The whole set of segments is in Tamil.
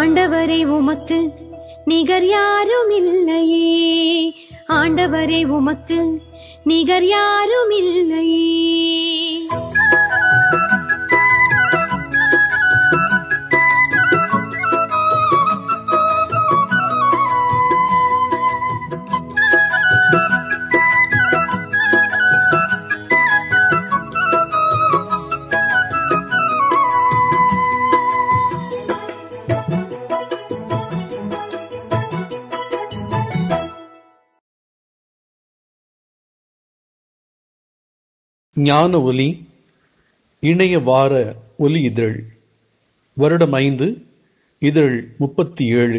ஆண்டவரே உமக்கு நிகர் யாரும் இல்லையே, ஆண்டவரே உமக்கு நிகர் யாரும் இல்லையே. ஞான ஒலி இணைய வார ஒலி இதழ், வருடம் 5, இதழ் 37.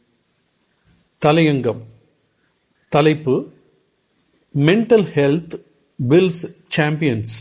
தலையங்கம். தலைப்பு: மென்டல் ஹெல்த் பில்ஸ் சாம்பியன்ஸ்.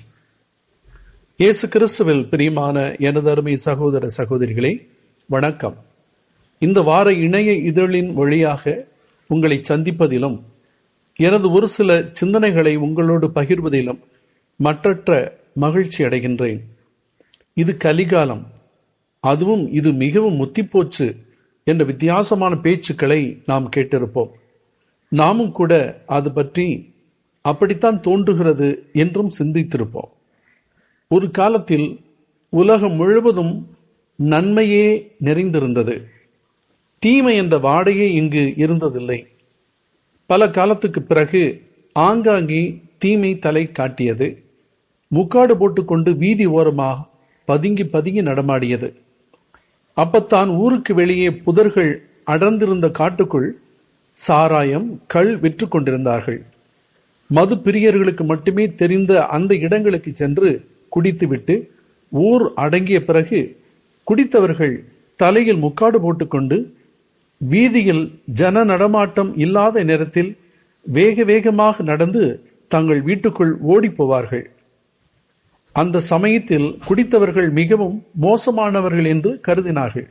இயேசு கிறிஸ்துவில் பிரியமான எனது அருமை சகோதர சகோதரிகளே, வணக்கம். இந்த வார இணைய இதழின் வழியாக உங்களை சந்திப்பதிலும் எனது ஒரு சில சிந்தனைகளை உங்களோடு பகிர்வதிலும் மற்றற்ற மகிழ்ச்சி அடைகின்றேன். இது கலிகாலம், அதுவும் இது மிகவும் முத்திப்போச்சு என்ற வித்தியாசமான பேச்சுக்களை நாம் கேட்டிருப்போம். நாமும் கூட அது பற்றி அப்படித்தான் தோன்றுகிறது என்றும் சிந்தித்திருப்போம். ஒரு காலத்தில் உலகம் முழுவதும் நன்மையே நிறைந்திருந்தது. தீமை என்ற வாடையே இங்கு இருந்ததில்லை. பல காலத்துக்கு பிறகு ஆங்காங்கே தீமை தலை காட்டியது. முக்காடு போட்டுக்கொண்டு வீதி ஓரமாக பதுங்கி பதுங்கி நடமாடியது. அப்பத்தான் ஊருக்கு வெளியே புதர்கள் அடர்ந்திருந்த காட்டுக்குள் சாராயம், கள் விற்று கொண்டிருந்தார்கள். மது பிரியர்களுக்கு மட்டுமே தெரிந்த அந்த இடங்களுக்கு சென்று குடித்துவிட்டு ஊர் அடங்கிய பிறகு குடித்தவர்கள் தலையில் முக்காடு போட்டுக்கொண்டு வீதியில் ஜன நடமாட்டம் இல்லாத நேரத்தில் வேக வேகமாக நடந்து தங்கள் வீட்டுக்குள் ஓடி போவார்கள். அந்த சமயத்தில் குடித்தவர்கள் மிகவும் மோசமானவர்கள் என்று கருதினார்கள்.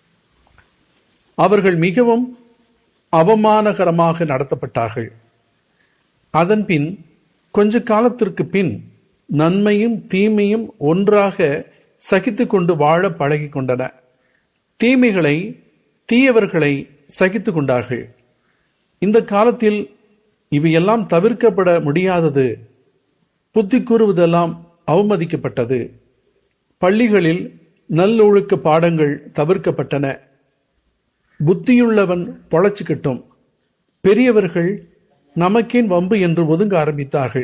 அவர்கள் மிகவும் அவமானகரமாக நடத்தப்பட்டார்கள். அதன்பின் கொஞ்ச காலத்திற்கு பின் நன்மையும் தீமையும் ஒன்றாக சகித்துக் கொண்டு வாழ பழகி கொண்டன. தீயவர்களை சகித்துக் கொண்டார்கள். இந்த காலத்தில் இவையெல்லாம் தவிர்க்கப்பட முடியாதது. புத்தி கூறுவதெல்லாம் அவமதிக்கப்பட்டது. பள்ளிகளில் நல்லொழுக்க பாடங்கள் தவிர்க்கப்பட்டன. புத்தியுள்ளவன் பொழைச்சுக்கட்டும், பெரியவர்கள் நமக்கேன் வம்பு என்று ஒதுங்க ஆரம்பித்தார்கள்.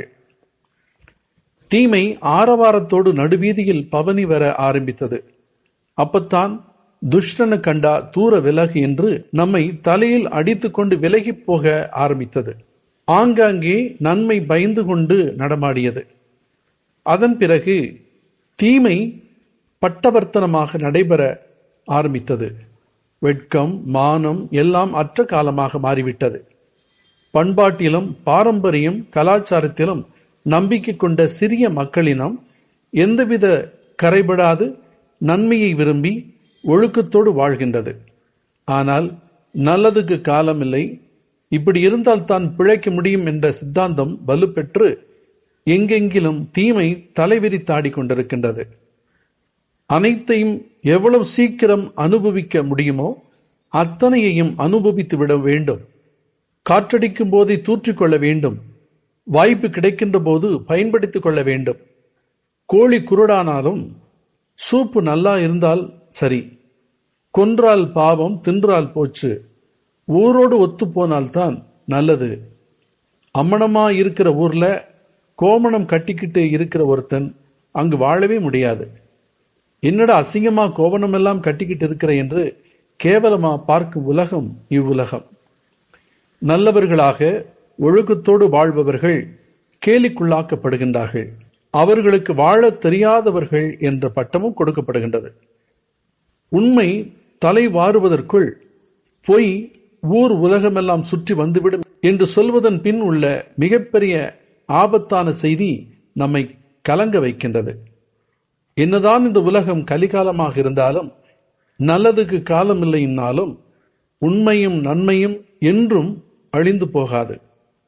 தீமை ஆரவாரத்தோடு நடுவீதியில் பவனி வர ஆரம்பித்தது. அப்பத்தான் துஷ்டனு கண்டா தூர விலகு என்று நம்மை தலையில் அடித்துக் கொண்டு விலகி போக ஆரம்பித்தது. ஆங்காங்கே நன்மை பயந்து கொண்டு நடமாடியது. அதன் பிறகு தீமை பட்டவர்த்தனமாக நடைபெற ஆரம்பித்தது. வெட்கம், மானம் எல்லாம் அற்ற காலமாக மாறிவிட்டது. பண்பாட்டிலும் பாரம்பரியம் கலாச்சாரத்திலும் நம்பிக்கை கொண்ட சிறிய மக்களினம் எந்தவித கரைபடாது நன்மையை விரும்பி ஒழுக்கத்தோடு வாழ்கின்றது. ஆனால் நல்லதுக்கு காலமில்லை, இப்படி இருந்தால் தான் பிழைக்க முடியும் என்ற சித்தாந்தம் வலுப்பெற்று எங்கெங்கிலும் தீமை தலைவிரித்தாடி கொண்டிருக்கின்றது. அனைத்தையும் எவ்வளவு சீக்கிரம் அனுபவிக்க முடியுமோ அத்தனையையும் அனுபவித்து விட வேண்டும். காற்றடிக்கும் போதை தூற்றிக்கொள்ள வேண்டும். வாய்ப்பு கிடைக்கின்ற போது பயன்படுத்திக் கொள்ள வேண்டும். கோழி குருடானாலும் சூப்பு நல்லா இருந்தால் சரி. கொன்றால் பாவம், தின்றால் போச்சு. ஊரோடு ஒத்து போனால்தான் நல்லது. அம்மனமா இருக்கிற ஊர்ல கோமணம் கட்டிக்கிட்டு இருக்கிற ஒருத்தன் அங்கு வாழவே முடியாது. என்னடா அசிங்கமா கோவணம் எல்லாம் கட்டிக்கிட்டு இருக்கிற என்று கேவலமா பார்க்கும் உலகம் இவ்வுலகம். நல்லவர்களாக ஒழுக்கத்தோடு வாழ்பவர்கள் கேலிக்குள்ளாக்கப்படுகின்றார்கள். அவர்களுக்கு வாழ தெரியாதவர்கள் என்ற பட்டமும் கொடுக்கப்படுகின்றது. உண்மை தலை வாருவதற்குள் பொய் ஊர் உலகமெல்லாம் சுற்றி வந்துவிடும் என்று சொல்வதன் பின் உள்ள மிகப்பெரிய ஆபத்தான செய்தி நம்மை கலங்க வைக்கின்றது. என்னதான் இந்த உலகம் கலிகாலமாக இருந்தாலும் நல்லதுக்கு காலம் இல்லைன்னாலும் உண்மையும் நன்மையும் என்றும் அழிந்து போகாது.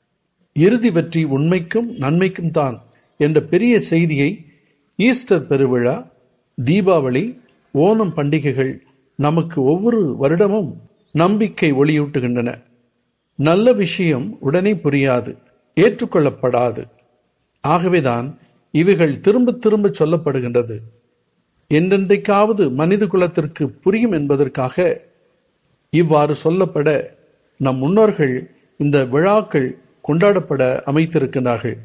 இறுதி வெற்றி உண்மைக்கும் நன்மைக்கும் தான் என்ற பெரிய செய்தியை ஈஸ்டர் பெருவிழா, தீபாவளி, ஓணம் பண்டிகைகள் நமக்கு ஒவ்வொரு வருடமும் நம்பிக்கை ஒளியூட்டுகின்றன. நல்ல விஷயம் உடனே புரியாது, ஏற்றுக்கொள்ளப்படாது. ஆகவேதான் இவைகள் திரும்ப திரும்ப சொல்லப்படுகின்றது. என்றென்றைக்காவது மனித குலத்திற்கு புரியும் என்பதற்காக இவ்வாறு சொல்லப்பட நம் முன்னோர்கள் இந்த விழாக்கள் கொண்டாடப்பட அமைத்திருக்கிறார்கள்.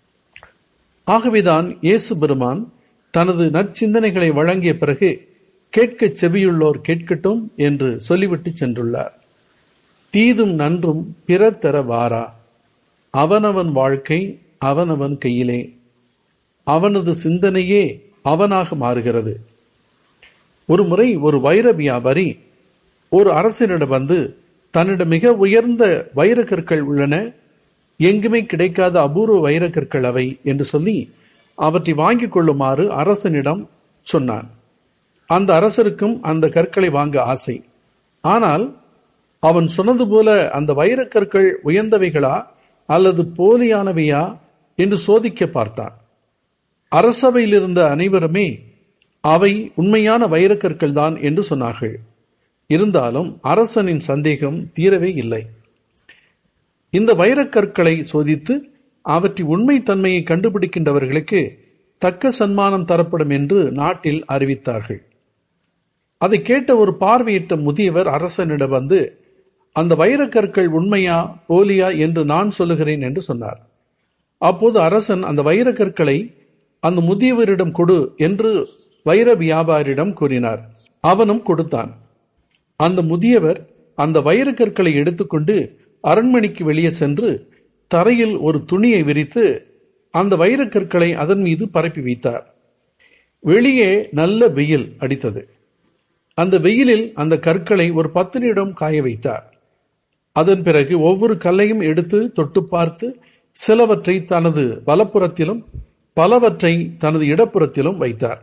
ஆகவேதான் இயேசு பெருமான் தனது நற்சிந்தனைகளை வழங்கிய பிறகு கேட்க செவியுள்ளோர் கேட்கட்டும் என்று சொல்லிவிட்டு சென்றுள்ளார். தீதும் நன்றும் பிறர் தர வாரா, அவனவன் வாழ்க்கை அவனவன் கையிலே, அவனது சிந்தனையே அவனாக மாறுகிறது. ஒரு முறை ஒரு வைர வியாபாரி ஒரு அரசனிடம் வந்து தன்னிடம் மிக உயர்ந்த வைரக்கற்கள் உள்ளன, எங்குமே கிடைக்காத அபூர்வ வைரக்கற்கள் அவை என்று சொல்லி அவற்றை வாங்கிக் கொள்ளுமாறு அரசனிடம் சொன்னான். அந்த அரசருக்கும் அந்த கற்களை வாங்க ஆசை. ஆனால் அவன் சொன்னது போல அந்த வைரக்கற்கள் உயர்ந்தவைகளா அல்லது போலியானவையா என்று சோதிக்க பார்த்தான். அரசவையில் இருந்த அனைவருமே அவை உண்மையான வைரக்கற்கள் தான் என்று சொன்னார்கள். இருந்தாலும் அரசனின் சந்தேகம் தீரவே இல்லை. இந்த வைரக்கற்களை சோதித்து அவற்றின் உண்மை தன்மையை கண்டுபிடிக்கின்றவர்களுக்கு தக்க சன்மானம் தரப்படும் என்று நாட்டில் அறிவித்தார்கள். அதை கேட்ட ஒரு பார்வையிட்ட முதியவர் அரசனிடம் வந்து, அந்த வைரக்கற்கள் உண்மையா போலியா என்று நான் சொல்லுகிறேன் என்று சொன்னார். அப்போது அரசன் அந்த வைரக்கற்களை அந்த முதியவரிடம் கொடு என்று வைர வியாபாரியிடம் கூறினார். அவனும் கொடுத்தான். அந்த முதியவர் அந்த வைரக்கற்களை எடுத்துக்கொண்டு அரண்மனைக்கு வெளியே சென்று தரையில் ஒரு துணியை விரித்து அந்த வைரக்கற்களை அதன் மீது பரப்பி வைத்தார். வெளியே நல்ல வெயில் அடித்தது. அந்த வெயிலில் அந்த கற்களை ஒரு 10 நிமிடம் காய வைத்தார். அதன் பிறகு ஒவ்வொரு கல்லையும் எடுத்து தொட்டு பார்த்து சிலவற்றை தனது வலப்புறத்திலும் பலவற்றை தனது இடப்புறத்திலும் வைத்தார்.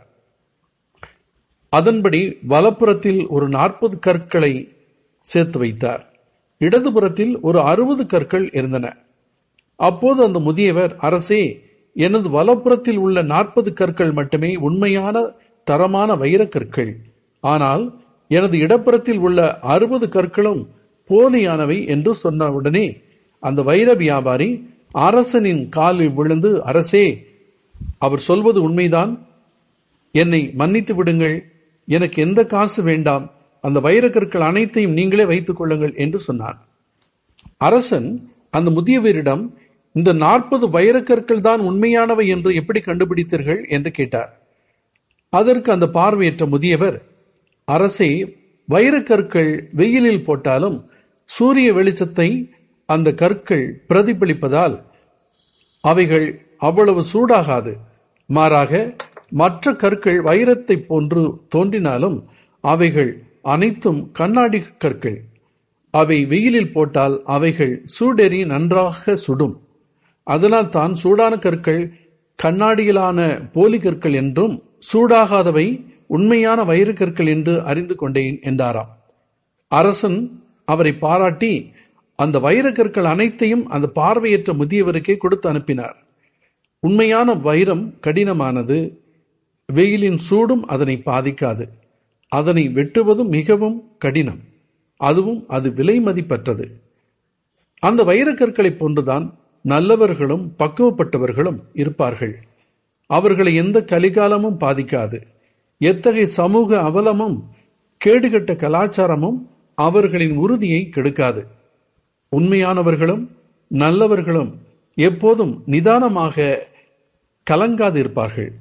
அதன்படி வலப்புறத்தில் ஒரு 40 கற்களை சேர்த்து வைத்தார். இடதுபுறத்தில் ஒரு 60 கற்கள் இருந்தன. அப்போது அந்த முதியவர், அரசே, எனது வலப்புறத்தில் உள்ள 40 கற்கள் மட்டுமே உண்மையான தரமான வைரக்கற்கள், ஆனால் எனது இடப்புறத்தில் உள்ள 60 கற்களும் போலியானவை என்று சொன்னவுடனே அந்த வைர வியாபாரி அரசனின் காலில் விழுந்து, அரசே, அவர் சொல்வது உண்மைதான், என்னை மன்னித்து விடுங்கள், எனக்கு எந்த காசு வேண்டாம், அந்த வைரக்கற்கள் அனைத்தையும் நீங்களே வைத்துக் கொள்ளுங்கள் என்று சொன்னார். அரசன் அந்த முதியவரிடம், இந்த 40 வைரக்கற்கள் தான் உண்மையானவை என்று எப்படி கண்டுபிடித்தீர்கள் என்று கேட்டார். அதற்கு அந்த பார்வையற்ற முதியவர், அரசே, வைரக்கற்கள் வெயிலில் போட்டாலும் சூரிய வெளிச்சத்தை அந்த கற்கள் பிரதிபலிப்பதால் அவைகள் அவ்வளவு சூடாகாது. மாறாக மற்ற கற்கள் வைரத்தை போன்று தோன்றினாலும் அவைகள் அனைத்தும் கண்ணாடி கற்கள். அவை வெயிலில் போட்டால் அவைகள் சூடேறி நன்றாக சுடும். அதனால் தான் சூடான கற்கள் கண்ணாடியிலான போலி கற்கள் என்றும் சூடாகாதவை உண்மையான வைரக்கற்கள் என்று அறிந்து கொண்டேன் என்றாராம். அரசன் அவரை பாராட்டி அந்த வைரக்கற்கள் அனைத்தையும் அந்த பார்வையற்ற முதியவருக்கே கொடுத்து அனுப்பினார். உண்மையான வைரம் கடினமானது, வெயிலின் சூடும் அதனை பாதிக்காது. அதனை வெட்டுவதும் மிகவும் கடினம், அதுவும் அது விலை மதிப்பற்றது. அந்த வைரக்கற்களை போன்றுதான் நல்லவர்களும் பக்குவப்பட்டவர்களும் இருப்பார்கள். அவர்களை எந்த கலிகாலமும் பாதிக்காது. எத்தகைய சமூக அவலமும் கேடுகட்ட கலாச்சாரமும் அவர்களின் உறுதியை கெடுக்காது. உண்மையானவர்களும் நல்லவர்களும் எப்போதும் நிதானமாக கலங்காது இருப்பார்கள்.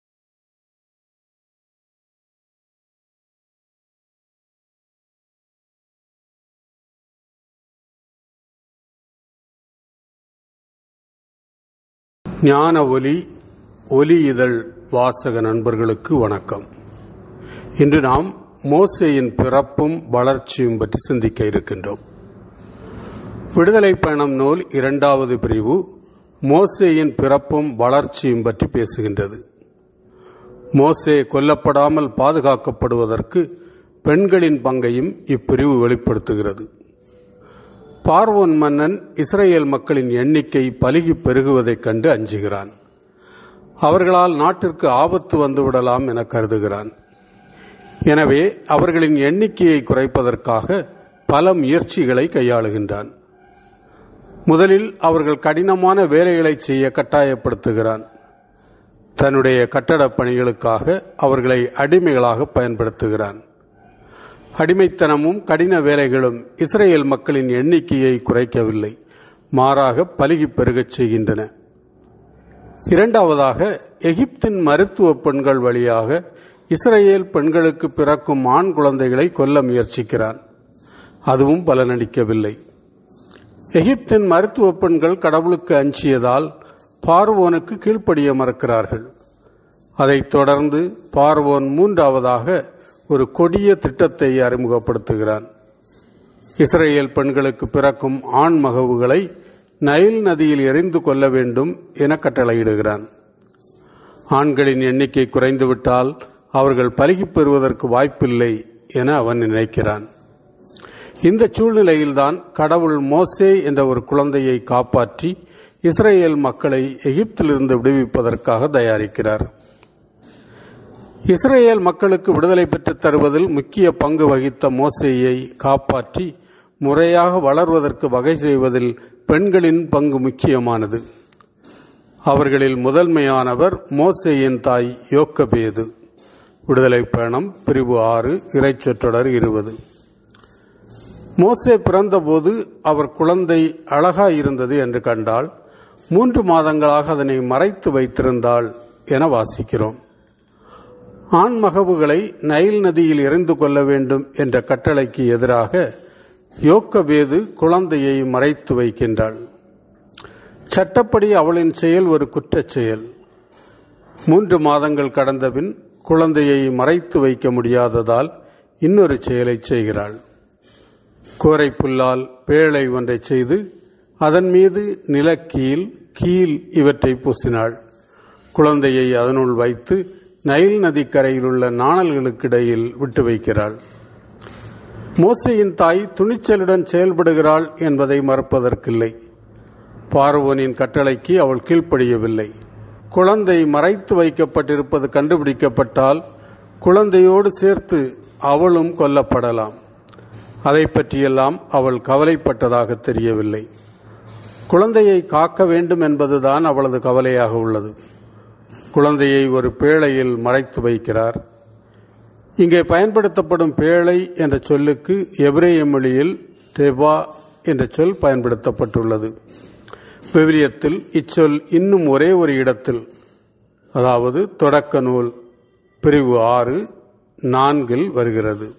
ஞான ஒலி ஒலி இதழ் வாசக நண்பர்களுக்கு வணக்கம். இன்று நாம் மோசேயின் பிறப்பும் வளர்ச்சியும் பற்றி சிந்திக்க இருக்கின்றோம். விடுதலை பயணம் நூல் 2வது பிரிவு மோசேயின் பிறப்பும் வளர்ச்சியும் பற்றி பேசுகின்றது. மோசே கொல்லப்படாமல் பாதுகாக்கப்படுவதற்கு பெண்களின் பங்கையும் இப்பிரிவு வெளிப்படுத்துகிறது. பார்வோன் மன்னன் இஸ்ரேல் மக்களின் எண்ணிக்கை பலுகி பெருகுவதைக் கண்டு அஞ்சுகிறான். அவர்களால் நாட்டிற்கு ஆபத்து வந்துவிடலாம் என கருதுகிறான். எனவே அவர்களின் எண்ணிக்கையை குறைப்பதற்காக பல முயற்சிகளை கையாளுகின்றான். முதலில் அவர்கள் கடினமான வேலைகளை செய்ய கட்டாயப்படுத்துகிறான். தன்னுடைய கட்டடப் பணிகளுக்காக அவர்களை அடிமைகளாக பயன்படுத்துகிறான். அடிமைத்தனமும் கடின வேலைகளும் இஸ்ரேல் மக்களின் எண்ணிக்கையை குறைக்கவில்லை, மாறாக பலுகி பெருகச் செய்கின்றன. இரண்டாவதாக, எகிப்தின் மருத்துவ பெண்கள் வழியாக இஸ்ரேல் பெண்களுக்கு பிறக்கும் ஆண் குழந்தைகளை கொல்ல முயற்சிக்கிறான். அதுவும் பலனளிக்கவில்லை. எகிப்தின் மருத்துவ பெண்கள் கடவுளுக்கு அஞ்சியதால் பார்வோனுக்கு கீழ்ப்படிய மறுக்கிறார்கள். அதைத் தொடர்ந்து பார்வோன் மூன்றாவதாக ஒரு கொடிய திட்டத்தை அறிமுகப்படுத்துகிறான். இஸ்ரேல் பெண்களுக்கு பிறக்கும் ஆண் மகவுகளை நைல் நதியில் எறிந்து கொள்ள வேண்டும் என கட்டளையிடுகிறான். ஆண்களின் எண்ணிக்கை குறைந்துவிட்டால் அவர்கள் பலுகி பெறுவதற்கு வாய்ப்பில்லை என அவன் நினைக்கிறான். இந்த சூழ்நிலையில்தான் கடவுள் மோசே என்ற ஒரு குழந்தையை காப்பாற்றி இஸ்ரேல் மக்களை எகிப்திலிருந்து விடுவிப்பதற்காக தயாரிக்கிறார். இஸ்ரேல் மக்களுக்கு விடுதலை பெற்றுத் தருவதில் முக்கிய பங்கு வகித்த மோசேயை காப்பாற்றி முறையாக வளர்வதற்கு வகை செய்வதில் பெண்களின் பங்கு முக்கியமானது. அவர்களில் முதன்மையானவர் மோசேயின் தாய் யோக்கபேது. விடுதலை பயணம் பிரிவு 6 இறைச்சொற்றொடர் 20. மோசே பிறந்தபோது அவர் குழந்தை அழகாயிருந்தது என்று கண்டால் 3 மாதங்களாக அதனை மறைத்து வைத்திருந்தாள் என வாசிக்கிறோம். ஆண் மகவுகளை நைல் நதியில் எறிந்து கொள்ள வேண்டும் என்ற கட்டளைக்கு எதிராக யோக்கபேது குழந்தையை மறைத்து வைக்கின்றாள். சட்டப்படி அவளின் செயல் ஒரு குற்றச் செயல். 3 மாதங்கள் கடந்தபின் குழந்தையை மறைத்து வைக்க முடியாததால் இன்னொரு செயலை செய்கிறாள். கோரை புல்லால் பேழை ஒன்றை செய்து அதன் மீது நிலக்கீல், கீல் இவற்றை பூசினாள். குழந்தையை அதனுள் வைத்து நைல் நதிக்கரையில் உள்ள நாணல்களுக்கிடையில் விட்டு வைக்கிறாள். மோசேயின் தாய் துணிச்சலுடன் செயல்படுகிறாள் என்பதை மறுப்பதற்கில்லை. பார்வோனின் கட்டளைக்கு அவள் கீழ்ப்படியவில்லை. குழந்தை மறைத்து வைக்கப்பட்டிருப்பது கண்டுபிடிக்கப்பட்டால் குழந்தையோடு சேர்த்து அவளும் கொல்லப்படலாம். அதை பற்றியெல்லாம் அவள் கவலைப்பட்டதாக தெரியவில்லை. குழந்தையை காக்க வேண்டும் என்பதுதான் அவளது கவலையாக உள்ளது. குழந்தையை ஒரு பேழையில் மறைத்து வைக்கிறார். இங்கே பயன்படுத்தப்படும் பேழை என்ற சொல்லுக்கு எபிரேய மொழியில் தெபா என்ற சொல் பயன்படுத்தப்பட்டுள்ளது. விவிலியத்தில் இச்சொல் இன்னும் ஒரே ஒரு இடத்தில், அதாவது தொடக்க நூல் பிரிவு 6:4 வருகிறது.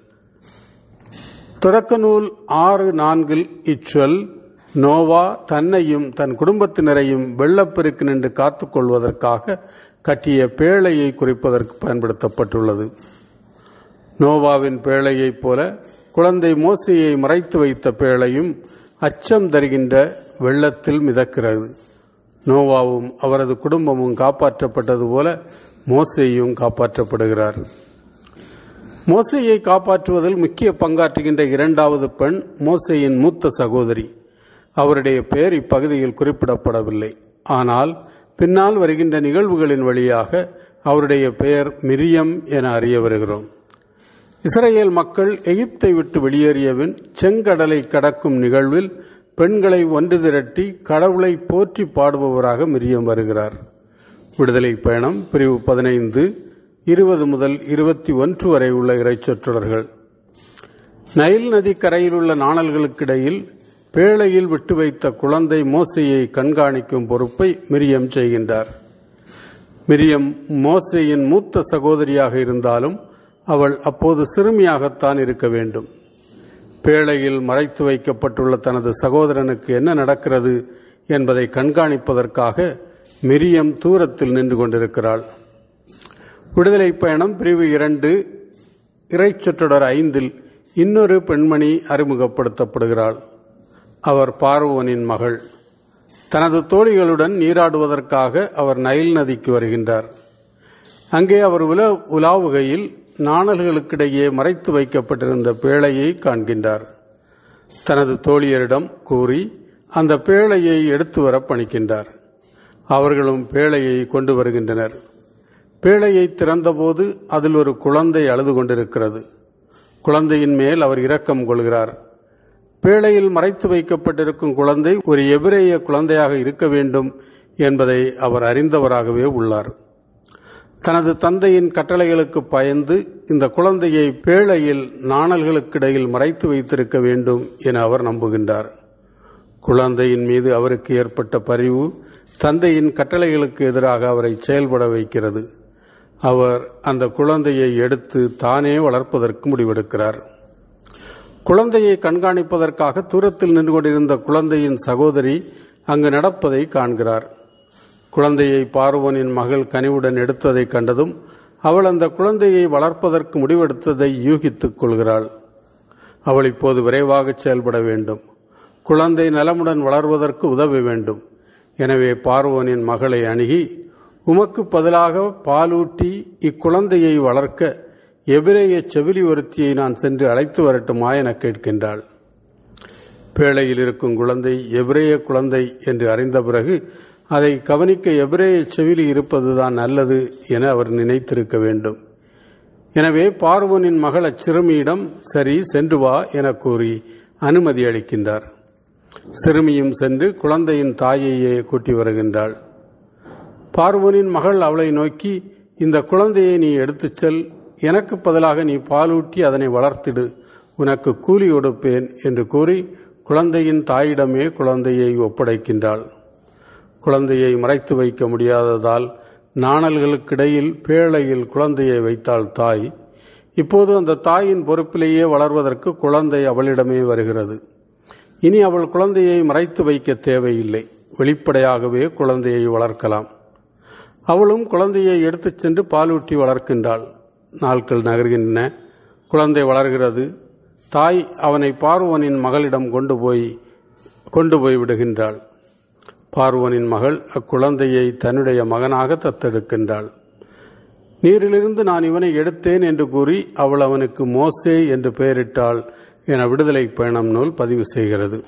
தொடக்க நூல் 6:4 இச்சொல் நோவா தன்னையும் தன் குடும்பத்தினரையும் வெள்ளப்பெருக்கு நின்று காத்துக் கொள்வதற்காக கட்டிய பேழையை குறிப்பதற்கு பயன்படுத்தப்பட்டுள்ளது. நோவாவின் பேழையைப் போல குழந்தை மோசேயை மறைத்து வைத்த பேழையும் அச்சம் தருகின்ற வெள்ளத்தில் மிதக்கிறது. நோவாவும் அவரது குடும்பமும் காப்பாற்றப்பட்டது போல மோசேயும் காப்பாற்றப்படுகிறார். மோசேயை காப்பாற்றுவதில் முக்கிய பங்காற்றுகின்ற இரண்டாவது பெண் மோசேயின் மூத்த சகோதரி. அவருடைய பெயர் இப்பகுதியில் குறிப்பிடப்படவில்லை. ஆனால் பின்னால் வருகின்ற நிகழ்வுகளின் வழியாக அவருடைய பெயர் மிரியம் என அறிய வருகிறோம். இஸ்ரேல் மக்கள் எகிப்தை விட்டு வெளியேறியபின் செங்கடலை கடக்கும் நிகழ்வில் பெண்களை ஒன்று திரட்டி கடவுளை போற்றி பாடுபவராக மிரியம் வருகிறார். விடுதலை பயணம் பிரிவு 15 20 முதல் 21 வரை உள்ள இறைச்சொற்றொடர்கள். நைல் நதி கரையில் உள்ள நாணல்களுக்கிடையில் பேழையில் விட்டு வைத்த குழந்தை மோசேயை கண்காணிக்கும் பொறுப்பை மிரியம் செய்கின்றார். மிரியம் மோசேயின் மூத்த சகோதரியாக இருந்தாலும் அவள் அப்போது சிறுமியாகத்தான் இருக்க வேண்டும். பேழையில் மறைத்து வைக்கப்பட்டுள்ள தனது சகோதரனுக்கு என்ன நடக்கிறது என்பதை கண்காணிப்பதற்காக மிரியம் தூரத்தில் நின்று கொண்டிருக்கிறாள். விடுதலை பயணம் பிரிவு 2 இறைச்சொற்றொடர் 5 இன்னொரு பெண்மணி அறிமுகப்படுத்தப்படுகிறாள். அவர் பார்வோனின் மகள். தனது தோழிகளுடன் நீராடுவதற்காக அவர் நைல் நதிக்கு வருகின்றார். அங்கே அவர் உலாவுகையில் நாணல்களுக்கிடையே மறைத்து வைக்கப்பட்டிருந்த பேழையை காண்கின்றார். தனது தோழியரிடம் கூறி அந்த பேழையை எடுத்து வர பணிக்கின்றார். அவர்களும் பேழையை கொண்டு வருகின்றனர். பேழையை திறந்தபோது அதில் ஒரு குழந்தை அழுது கொண்டிருக்கிறது. குழந்தையின் மேல் அவர் இரக்கம் கொள்கிறார். பேழையில் மறைத்து வைக்கப்பட்டிருக்கும் குழந்தை ஒரு எபிரேய குழந்தையாக இருக்க வேண்டும் என்பதை அவர் அறிந்தவராகவே உள்ளார். தனது தந்தையின் கட்டளைகளுக்கு பயந்து இந்த குழந்தையை பேழையில் நாணல்களுக்கிடையில் மறைத்து வைத்திருக்க வேண்டும் என அவர் நம்புகின்றார். குழந்தையின் மீது அவருக்கு ஏற்பட்ட பரிவு தந்தையின் கட்டளைகளுக்கு எதிராக அவரை செயல்பட வைக்கிறது. அவர் அந்த குழந்தையை எடுத்து தானே வளர்ப்பதற்கு முடிவெடுக்கிறார். குழந்தையை கண்காணிப்பதற்காக தூரத்தில் நின்று கொண்டிருந்த குழந்தையின் சகோதரி அங்கு நடப்பதை காண்கிறார். குழந்தையை பார்வோனின் மகள் கனிவுடன் எடுத்ததை கண்டதும் அவள் அந்த குழந்தையை வளர்ப்பதற்கு முடிவெடுத்ததை யூகித்துக் கொள்கிறாள். அவள் இப்போது விரைவாக செயல்பட வேண்டும். குழந்தை நலமுடன் வளர்வதற்கு உதவ வேண்டும். எனவே பார்வோனின் மகளை அணுகி, உமக்கு பதிலாக பாலூட்டி இக்குழந்தையை வளர்க்க எபிரேய செவிலி ஒருத்தியை நான் சென்று அழைத்து வரட்டுமா என கேட்கின்றாள். பேழையில் இருக்கும் குழந்தை எபிரேய குழந்தை என்று அறிந்த பிறகு அதை கவனிக்க எபிரேய செவிலி இருப்பதுதான் நல்லது என அவர் நினைத்திருக்க வேண்டும். எனவே பார்வோனின் மகள் அச்சிறுமியிடம் சரி சென்று வா என கூறி அனுமதி அளிக்கின்றார். சிறுமியும் சென்று குழந்தையின் தாயையே கூட்டி வருகின்றாள். பார்வோனின் மகள் அவளை நோக்கி, இந்த குழந்தையை நீ எடுத்துச் செல், எனக்கு பதிலாக நீ பாலூட்டி அதனை வளர்த்திடு, உனக்கு கூலி கொடுப்பேன் என்று கூறி குழந்தையின் தாயிடமே குழந்தையை ஒப்படைக்கின்றாள். குழந்தையை மறைத்து வைக்க முடியாததால் நாணல்களுக்கிடையில் பேழையில் குழந்தையை வைத்தாள் தாய். இப்போது அந்த தாயின் பொறுப்பிலேயே வளர்வதற்கு குழந்தை அவளிடமே வருகிறது. இனி அவள் குழந்தையை மறைத்து வைக்க தேவையில்லை, வெளிப்படையாகவே குழந்தையை வளர்க்கலாம். அவளும் குழந்தையை எடுத்துச் சென்று பாலூட்டி வளர்க்கின்றாள். நாட்கள் நகர்கின்றன. குழந்தை வளர்கிறது. தாய் அவனை பார்வோனின் மகளிடம் கொண்டு போய் விடுகின்றாள். பார்வோனின் மகள் அக்குழந்தையை தன்னுடைய மகனாக தத்தெடுக்கின்றாள். நீரிலிருந்து நான் இவனை எடுத்தேன் என்று கூறி அவள் அவனுக்கு மோசே என்று பெயரிட்டாள் என விடுதலை பயணம் நூல் பதிவு செய்கிறது.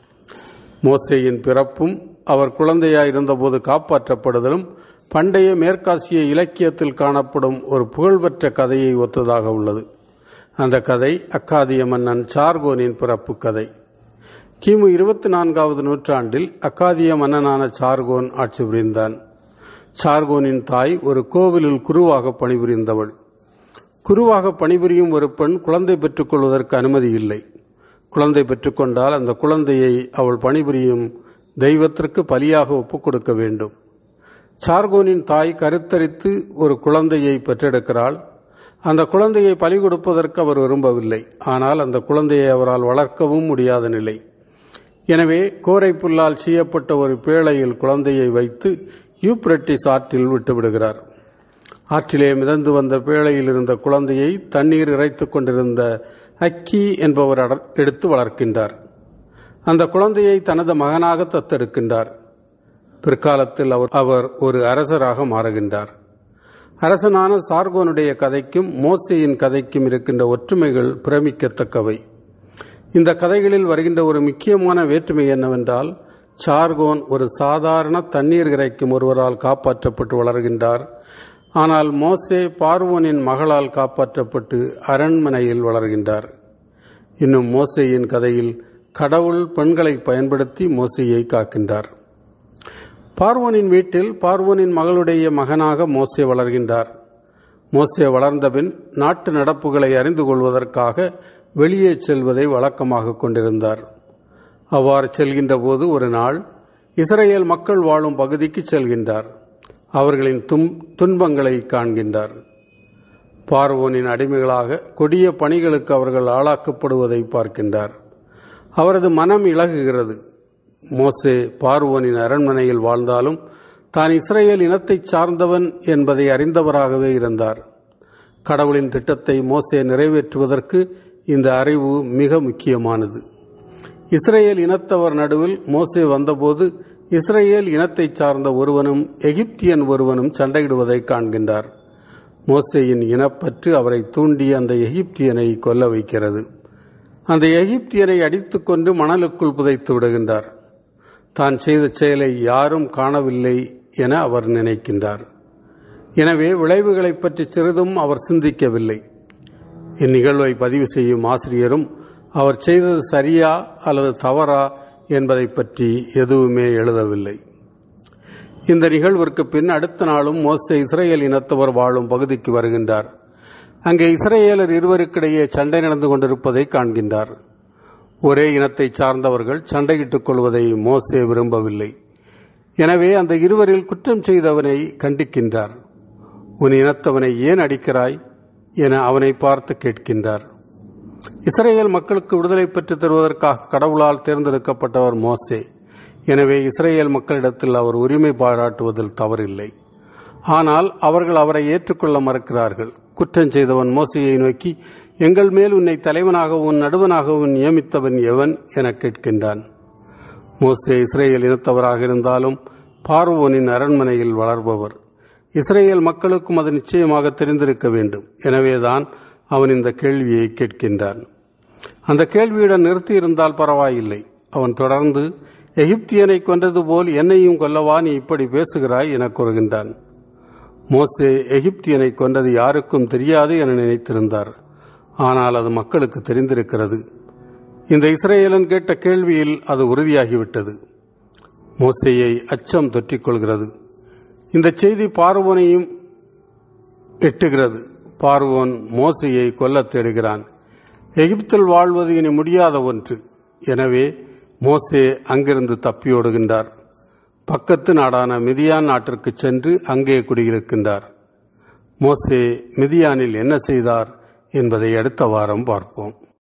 மோசேயின் பிறப்பும் அவர் குழந்தையாயிருந்தபோது காப்பாற்றப்படுதலும் பண்டைய மேற்காசிய இலக்கியத்தில் காணப்படும் ஒரு புகழ்பெற்ற கதையை ஒத்ததாக உள்ளது. அந்த கதை அக்காதிய மன்னன் சார்கோனின் பிறப்பு கதை. கிமு 24வது நூற்றாண்டில் அக்காதிய மன்னனான சார்கோன் ஆட்சி புரிந்தான். சார்கோனின் தாய் ஒரு கோவிலில் குருவாக பணிபுரிந்தவள். குருவாக பணிபுரியும் ஒரு பெண் குழந்தை பெற்றுக் கொள்வதற்கு அனுமதி இல்லை. குழந்தை பெற்றுக்கொண்டால் அந்த குழந்தையை அவள் பணிபுரியும் தெய்வத்திற்கு பலியாக ஒப்புக் கொடுக்க வேண்டும். சார்கோனின் தாய் கருத்தரித்து ஒரு குழந்தையை பெற்றெடுக்கிறாள். அந்த குழந்தையை பலி கொடுப்பதற்கு அவர் விரும்பவில்லை. ஆனால் அந்த குழந்தையை அவரால் வளர்க்கவும் முடியாத நிலை. எனவே கோரை புல்லால் செய்யப்பட்ட ஒரு பேழையில் குழந்தையை வைத்து யூப்ரட்டிஸ் ஆற்றில் விட்டுவிடுகிறார். ஆற்றிலே மிதந்து வந்த பேழையில் இருந்த குழந்தையை தண்ணீர் இறைத்துக் கொண்டிருந்த அக்கி என்பவர் எடுத்து வளர்க்கின்றார். அந்த குழந்தையை தனது மகனாக தத்தெடுக்கின்றார். பிற்காலத்தில் அவர் ஒரு அரசராக மாறுகின்றார். அரசனான சார்கோனுடைய கதைக்கும் மோசேயின் கதைக்கும் இருக்கின்ற ஒற்றுமைகள் பிரமிக்கத்தக்கவை. இந்த கதைகளில் வருகின்ற ஒரு முக்கியமான வேற்றுமை என்னவென்றால், சார்கோன் ஒரு சாதாரண தண்ணீர் இறைக்கும் ஒருவரால் காப்பாற்றப்பட்டு வளர்கின்றார். ஆனால் மோசே பார்வோனின் மகளால் காப்பாற்றப்பட்டு அரண்மனையில் வளர்கின்றார். இன்னும் மோசேயின் கதையில் கடவுள் பெண்களை பயன்படுத்தி மோசேயை காக்கின்றார். பார்வோனின் வீட்டில் பார்வோனின் மகளுடைய மகனாக மோசே வளர்கின்றார். மோசே வளர்ந்தபின் நாட்டு நடப்புகளை அறிந்து கொள்வதற்காக வெளியே செல்வதை வழக்கமாக கொண்டிருந்தார். அவ்வாறு செல்கின்ற போது ஒரு நாள் இஸ்ரேல் மக்கள் வாழும் பகுதிக்கு செல்கின்றார். அவர்களின் துன்பங்களை காண்கின்றார். பார்வோனின் அடிமைகளாக கொடிய பணிகளுக்கு அவர்கள் ஆளாக்கப்படுவதை பார்க்கின்றார். அவரது மனம் இளகுகிறது. மோசே பார்வோனின் அரண்மனையில் வாழ்ந்தாலும் தான் இஸ்ரேல் இனத்தை சார்ந்தவன் என்பதை அறிந்தவராகவே இருந்தார். கடவுளின் திட்டத்தை மோசே நிறைவேற்றுவதற்கு இந்த அறிவு மிக முக்கியமானது. இஸ்ரேல் இனத்தவர் நடுவில் மோசே வந்தபோது இஸ்ரேல் இனத்தை சார்ந்த ஒருவனும் எகிப்தியன் ஒருவனும் சண்டையிடுவதை காண்கின்றார். மோசேயின் இனப்பற்று அவரை தூண்டி அந்த எகிப்தியனை கொல்ல வைக்கிறது. அந்த எகிப்தியனை அடித்துக் கொண்டு மணலுக்குள் புதைத்து விடுகின்றார். தான் செய்த செயலை யாரும் காணவில்லை என அவர் நினைக்கின்றார். எனவே விளைவுகளை பற்றி சிறிதும் அவர் சிந்திக்கவில்லை. இந்நிகழ்வை பதிவு செய்யும் ஆசிரியரும் அவர் செய்தது சரியா அல்லது தவறா என்பதை பற்றி எதுவுமே எழுதவில்லை. இந்த நிகழ்விற்கு பின் அடுத்த நாளும் மோசே இஸ்ரேல் இனத்தவர் வாழும் பகுதிக்கு வருகின்றார். அங்கே இஸ்ரேலர் இருவருக்கிடையே சண்டை நடந்து கொண்டிருப்பதை காண்கின்றார். ஒரே இனத்தை சார்ந்தவர்கள் சண்டையிட்டுக் கொள்வதை மோசே விரும்பவில்லை. எனவே அந்த இருவரில் குற்றம் செய்தவனை கண்டிக்கின்றார். உன் இனத்தவனை ஏன் அடிக்கிறாய் என அவனை பார்த்து கேட்கின்றார். இஸ்ரேல் மக்களுக்கு விடுதலை பெற்றுத் தருவதற்காக கடவுளால் தேர்ந்தெடுக்கப்பட்டவர் மோசே. எனவே இஸ்ரேல் மக்களிடத்தில் அவர் உரிமை பாராட்டுவதில் தவறில்லை. ஆனால் அவர்கள் அவரை ஏற்றுக்கொள்ள மறுக்கிறார்கள். குற்றம் செய்தவன் மோசேயை நோக்கி, எங்கள் மேல் உன்னை தலைவனாகவும் நடுவனாகவும் நியமித்தவன் எவன் என கேட்கின்றான். மோசே இஸ்ரேல் இனத்தவராக இருந்தாலும் பார்வோனின் அரண்மனையில் வளர்பவர். இஸ்ரேல் மக்களுக்கும் அது நிச்சயமாக தெரிந்திருக்க வேண்டும். எனவேதான் அவன் இந்த கேள்வியை கேட்கின்றான். அந்த கேள்வியுடன் நிறுத்தியிருந்தால் பரவாயில்லை. அவன் தொடர்ந்து, எகிப்தியனை கொன்றது போல் என்னையும் கொல்லவா நீ இப்படி பேசுகிறாய் என கூறுகின்றான். மோசே எகிப்தியனை கொன்றது யாருக்கும் தெரியாது என நினைத்திருந்தார். ஆனால் அது மக்களுக்கு தெரிந்திருக்கிறது. இந்த இஸ்ரேலன் கேட்ட கேள்வியில் அது உறுதியாகிவிட்டது. மோசேயை அச்சம் தொற்றிக்கொள்கிறது. இந்த செய்தி பார்வோனையும் எட்டுகிறது. பார்வோன் மோசேயை கொல்லத் தேடுகிறான். எகிப்தில் வாழ்வது இனி முடியாத ஒன்று. எனவே மோசே அங்கிருந்து தப்பியோடுகின்றார். பக்கத்து நாடான மிதியான் நாட்டிற்கு சென்று அங்கே குடியிருக்கின்றார். மோசே மிதியானில் என்ன செய்தார் என்பதை அடுத்த வாரம் பார்ப்போம்.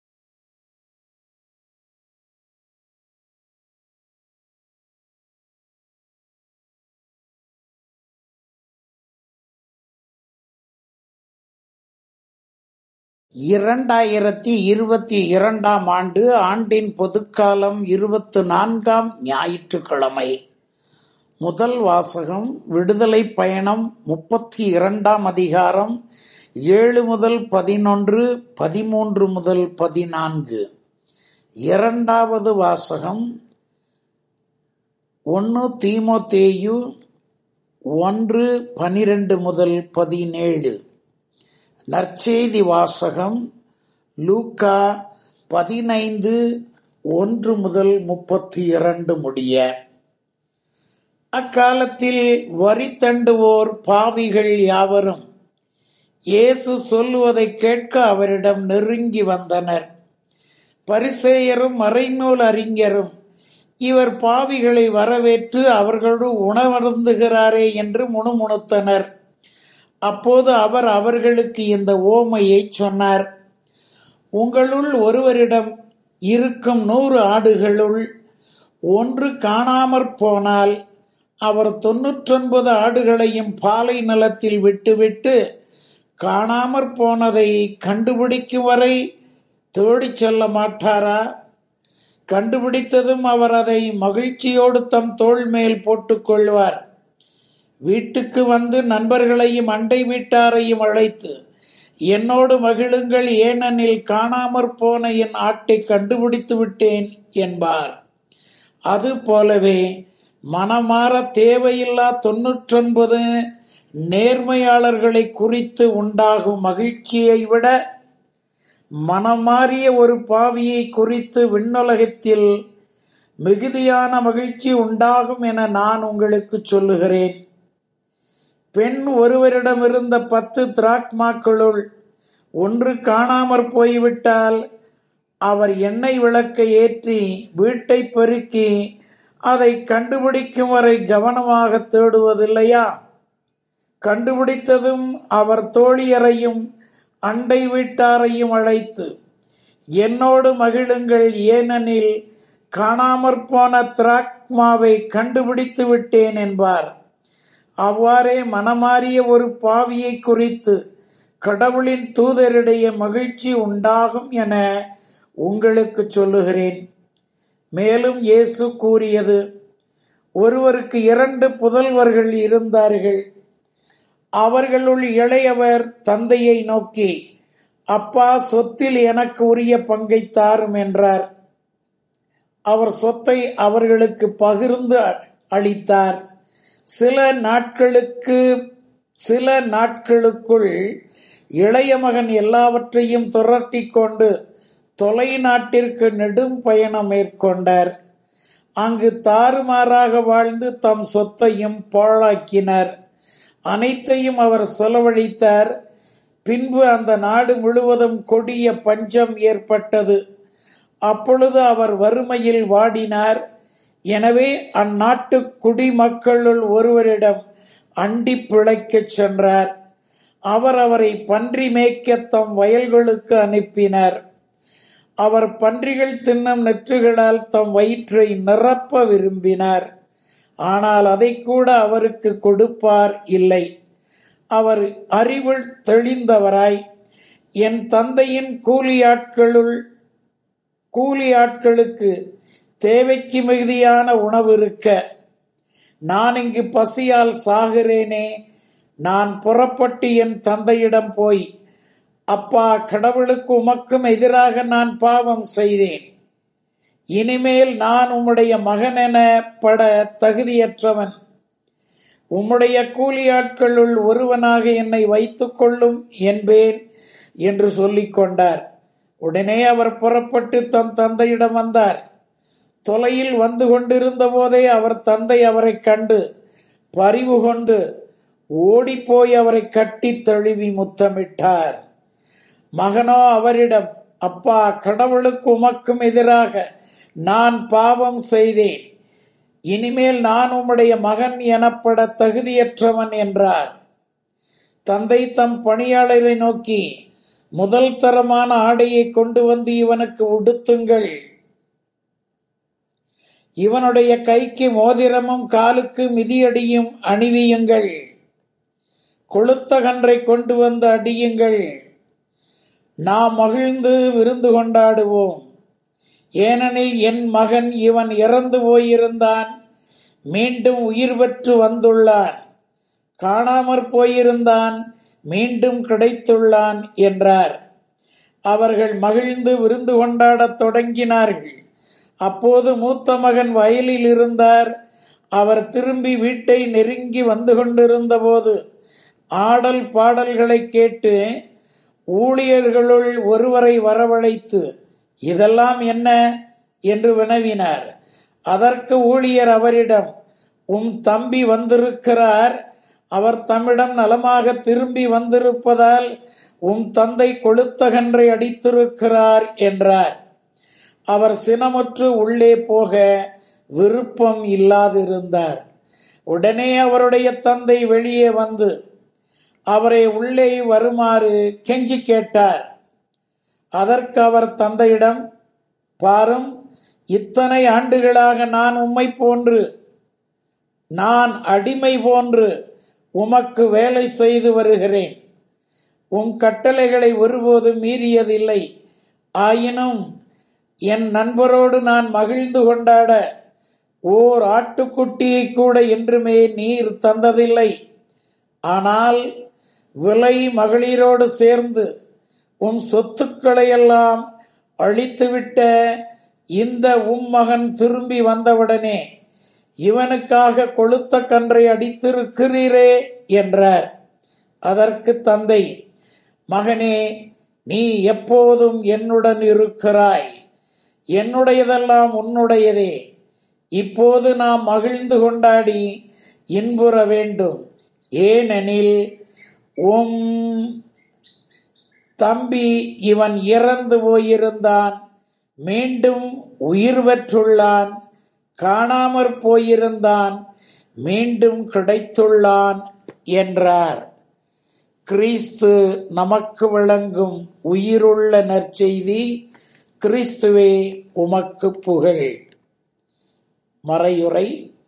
இரண்டாயிரத்தி 22ஆம் ஆண்டு ஆண்டின் பொதுக்காலம் 24ஆம் ஞாயிற்றுக்கிழமை. முதல் வாசகம் விடுதலை பயணம் 32ஆம் அதிகாரம் 7 முதல் 11, 13 முதல் 14. இரண்டாவது வாசகம் 1 தீமோத்தேயு 1, 12 முதல் 17. நற்செய்தி வாசகம் லூக்கா 15, 1 முதல் 32 முடிய. அக்காலத்தில் வரி தண்டுவோர் பாவிகள் யாவரும் இயேசு சொல்லுவதை கேட்க அவரிடம் நெருங்கி வந்தனர். பரிசேயரும் மறைநூல் அறிஞரும் இவர் பாவிகளை வரவேற்று அவர்களோடு உணவருந்துகிறாரே என்று முணுமுணுத்தனர். அப்போது அவர் அவர்களுக்கு இந்த ஓமையை சொன்னார். உங்களுள் ஒருவரிடம் இருக்கும் 100 ஆடுகளுள் ஒன்று காணாமற் போனால் அவர் 99 ஆடுகளையும் பாலை நிலத்தில் விட்டுவிட்டு காணாமற் போனதை கண்டுபிடிக்கும் வரை தேடிச் செல்ல மாட்டாரா? கண்டுபிடித்ததும் அவர் அதை மகிழ்ச்சியோடு தம் தோள் மேல் போட்டுக் கொள்வார். வீட்டுக்கு வந்து நண்பர்களையும் அண்டை வீட்டாரையும் அழைத்து, என்னோடு மகிழுங்கள், ஏனெனில் காணாமற் போன என் ஆட்டை கண்டுபிடித்து விட்டேன் என்பார். அது போலவே மனமாற தேவையில்லா 99 நேர்மையாளர்களை குறித்து உண்டாகும் மகிழ்ச்சியை விட மனமாறிய ஒரு பாவியை குறித்து விண்ணுலகத்தில் மிகுதியான மகிழ்ச்சி உண்டாகும் என நான் உங்களுக்கு சொல்லுகிறேன். பெண் ஒருவரிடமிருந்த 10 திராக்மாக்களுள் ஒன்று காணாமற் போய்விட்டால் அவர் எண்ணெய் விளக்கை ஏற்றி வீட்டை பெருக்கி அதை கண்டுபிடிக்கும் வரை கவனமாக தேடுவதில்லையா? கண்டுபிடித்ததும் அவர் தோழியரையும் அண்டை வீட்டாரையும் அழைத்து, என்னோடு மகிழுங்கள், ஏனெனில் காணாமற் போன திராக்மாவை கண்டுபிடித்து விட்டேன் என்பார். அவ்வாறே மனமாறிய ஒரு பாவியை குறித்து கடவுளின் தூதரிடையே மகிழ்ச்சி உண்டாகும் என உங்களுக்கு சொல்லுகிறேன். மேலும் இயேசு கூறியது, ஒருவருக்கு 2 புதல்வர்கள் இருந்தார்கள். அவர்களுள் இளையவர் தந்தையை நோக்கி, அப்பா, சொத்தில் எனக்கு உரிய பங்கை தாரும் என்றார். அவர் சொத்தை அவர்களுக்கு பகிர்ந்து அளித்தார். சில நாட்களுக்கு சில நாட்களுக்குள் இளைய மகன் எல்லாவற்றையும் துரத்தி கொண்டு தொலை நாட்டிற்கு நெடும் பயணம் மேற்கொண்டார். அங்கு தாறுமாறாக வாழ்ந்து தம் சொத்தையும் பாழாக்கினர். அனைத்தையும் அவர் செலவழித்தார். பின்பு அந்த நாடு முழுவதும் கொடிய பஞ்சம் ஏற்பட்டது. அப்பொழுது அவர் வறுமையில் வாடினார். எனவே அந்நாட்டு குடிமக்களுள் ஒருவரிடம் அண்டி பிழைக்கச் சென்றார். அவர் அவரை பன்றி மேய்க்க தம் வயல்களுக்கு அனுப்பினார். அவர் பன்றிகள் தின்னும் நெற்றுகளால் தம் வயிற்றை நிரப்ப விரும்பினார். ஆனால் அதை கூட அவருக்கு கொடுப்பார் இல்லை. அவர் அறிவில் தெளிந்தவராய், என் தந்தையின் கூலி ஆட்களுக்கு தேவைக்கு மிகுதியான உணவு இருக்க நான் இங்கு பசியால் சாகிறேனே, நான் புறப்பட்டு என் தந்தையிடம் போய், அப்பா, கடவுளுக்கு உமக்கும் எதிராக நான் பாவம் செய்தேன். இனிமேல் நான் உம்முடைய மகன் எனப்பட தகுதியற்றவன். உம்முடைய கூலி ஆட்களுள் ஒருவனாக என்னை வைத்துக் கொள்ளும் என்பேன் என்று சொல்லிக் கொண்டார். உடனே அவர் புறப்பட்டு தம் தந்தையிடம் வந்தார். தொலையில் வந்து கொண்டிருந்த போதே அவர் தந்தை அவரை கண்டு பரிவு கொண்டு ஓடிப்போய் அவரை கட்டி தழுவி முத்தமிட்டார். மகனோ அவரிடம், அப்பா, கடவுளுக்கு உமக்கும் எதிராக நான் பாவம் செய்தேன். இனிமேல் நான் உம்முடைய மகன் எனப்பட தகுதியற்றவன் என்றார். தந்தை தம் பணியாளரை நோக்கி, முதல் தரமான ஆடையை கொண்டு வந்து இவனுக்கு உடுத்துங்கள். இவனுடைய கைக்கு மோதிரமும் காலுக்கு மிதியடியும் அணிவியுங்கள். கொழுத்த கன்றை கொண்டு வந்து அடியுங்கள். நாம் மகிழ்ந்து விருந்து கொண்டாடுவோம். ஏனெனில் என் மகன் இவன் இறந்து போயிருந்தான், மீண்டும் உயிர் பெற்று வந்துள்ளான். காணாமற் போயிருந்தான், மீண்டும் கிடைத்துள்ளான் என்றார். அவர்கள் மகிழ்ந்து விருந்து கொண்டாடத் தொடங்கினார்கள். அப்போது மூத்த மகன் வயலில் இருந்தார். அவர் திரும்பி வீட்டை நெருங்கி வந்து கொண்டிருந்த போது ஆடல் பாடல்களை கேட்டு ஊழியர்களுள் ஒருவரை வரவழைத்து, இதெல்லாம் என்ன என்று வினவினார். அதற்கு ஊழியர் அவரிடம், உம் தம்பி வந்திருக்கிறார். அவர் தம்மிடம் நலமாக திரும்பி வந்திருப்பதால் உம் தந்தை கொழுத்த கன்றை அடித்திருக்கிறார் என்றார். அவர் சினமுற்று உள்ளே போக விருப்பம் இல்லாதிருந்தார். உடனே அவருடைய தந்தை வெளியே வந்து அவரை உள்ளே வருமாறு கெஞ்சி கேட்டார். அதற்கு அவர் தந்தையிடம், பாரும், இத்தனை ஆண்டுகளாக நான் உம்மை போன்று, நான் அடிமை போன்று உமக்கு வேலை செய்து வருகிறேன். உம் கட்டளைகளை ஒருபோதும் மீறியதில்லை. ஆயினும் என் நண்பரோடு நான் மகிழ்ந்து கொண்டாட ஓர் ஆட்டுக்குட்டியை கூட என்றுமே நீர் தந்ததில்லை. ஆனால் விலை மகளிரோடு சேர்ந்து உம் சொத்துக்களை எல்லாம் அழித்துவிட்ட இந்த உம் மகன் திரும்பி வந்தவுடனே இவனுக்காக கொழுத்த கன்றை அடித்திருக்கிறீரே என்றார். அதற்கு தந்தை, மகனே, நீ எப்போதும் என்னுடன் இருக்கிறாய். என்னுடையதெல்லாம் உன்னுடையதே. இப்போது நாம் மகிழ்ந்து கொண்டாடி இன்புற வேண்டும். ஏனெனில் உம் தம்பி இவன் இறந்து போயிருந்தான், மீண்டும் உயிர் பெற்றுள்ளான். காணாமற் போயிருந்தான், மீண்டும் கிடைத்துள்ளான் என்றார். கிறிஸ்து நமக்கு வழங்கும் உயிருள்ள நற்செய்தி. கிறிஸ்துவே உமக்கு புகழ். மறையுரை.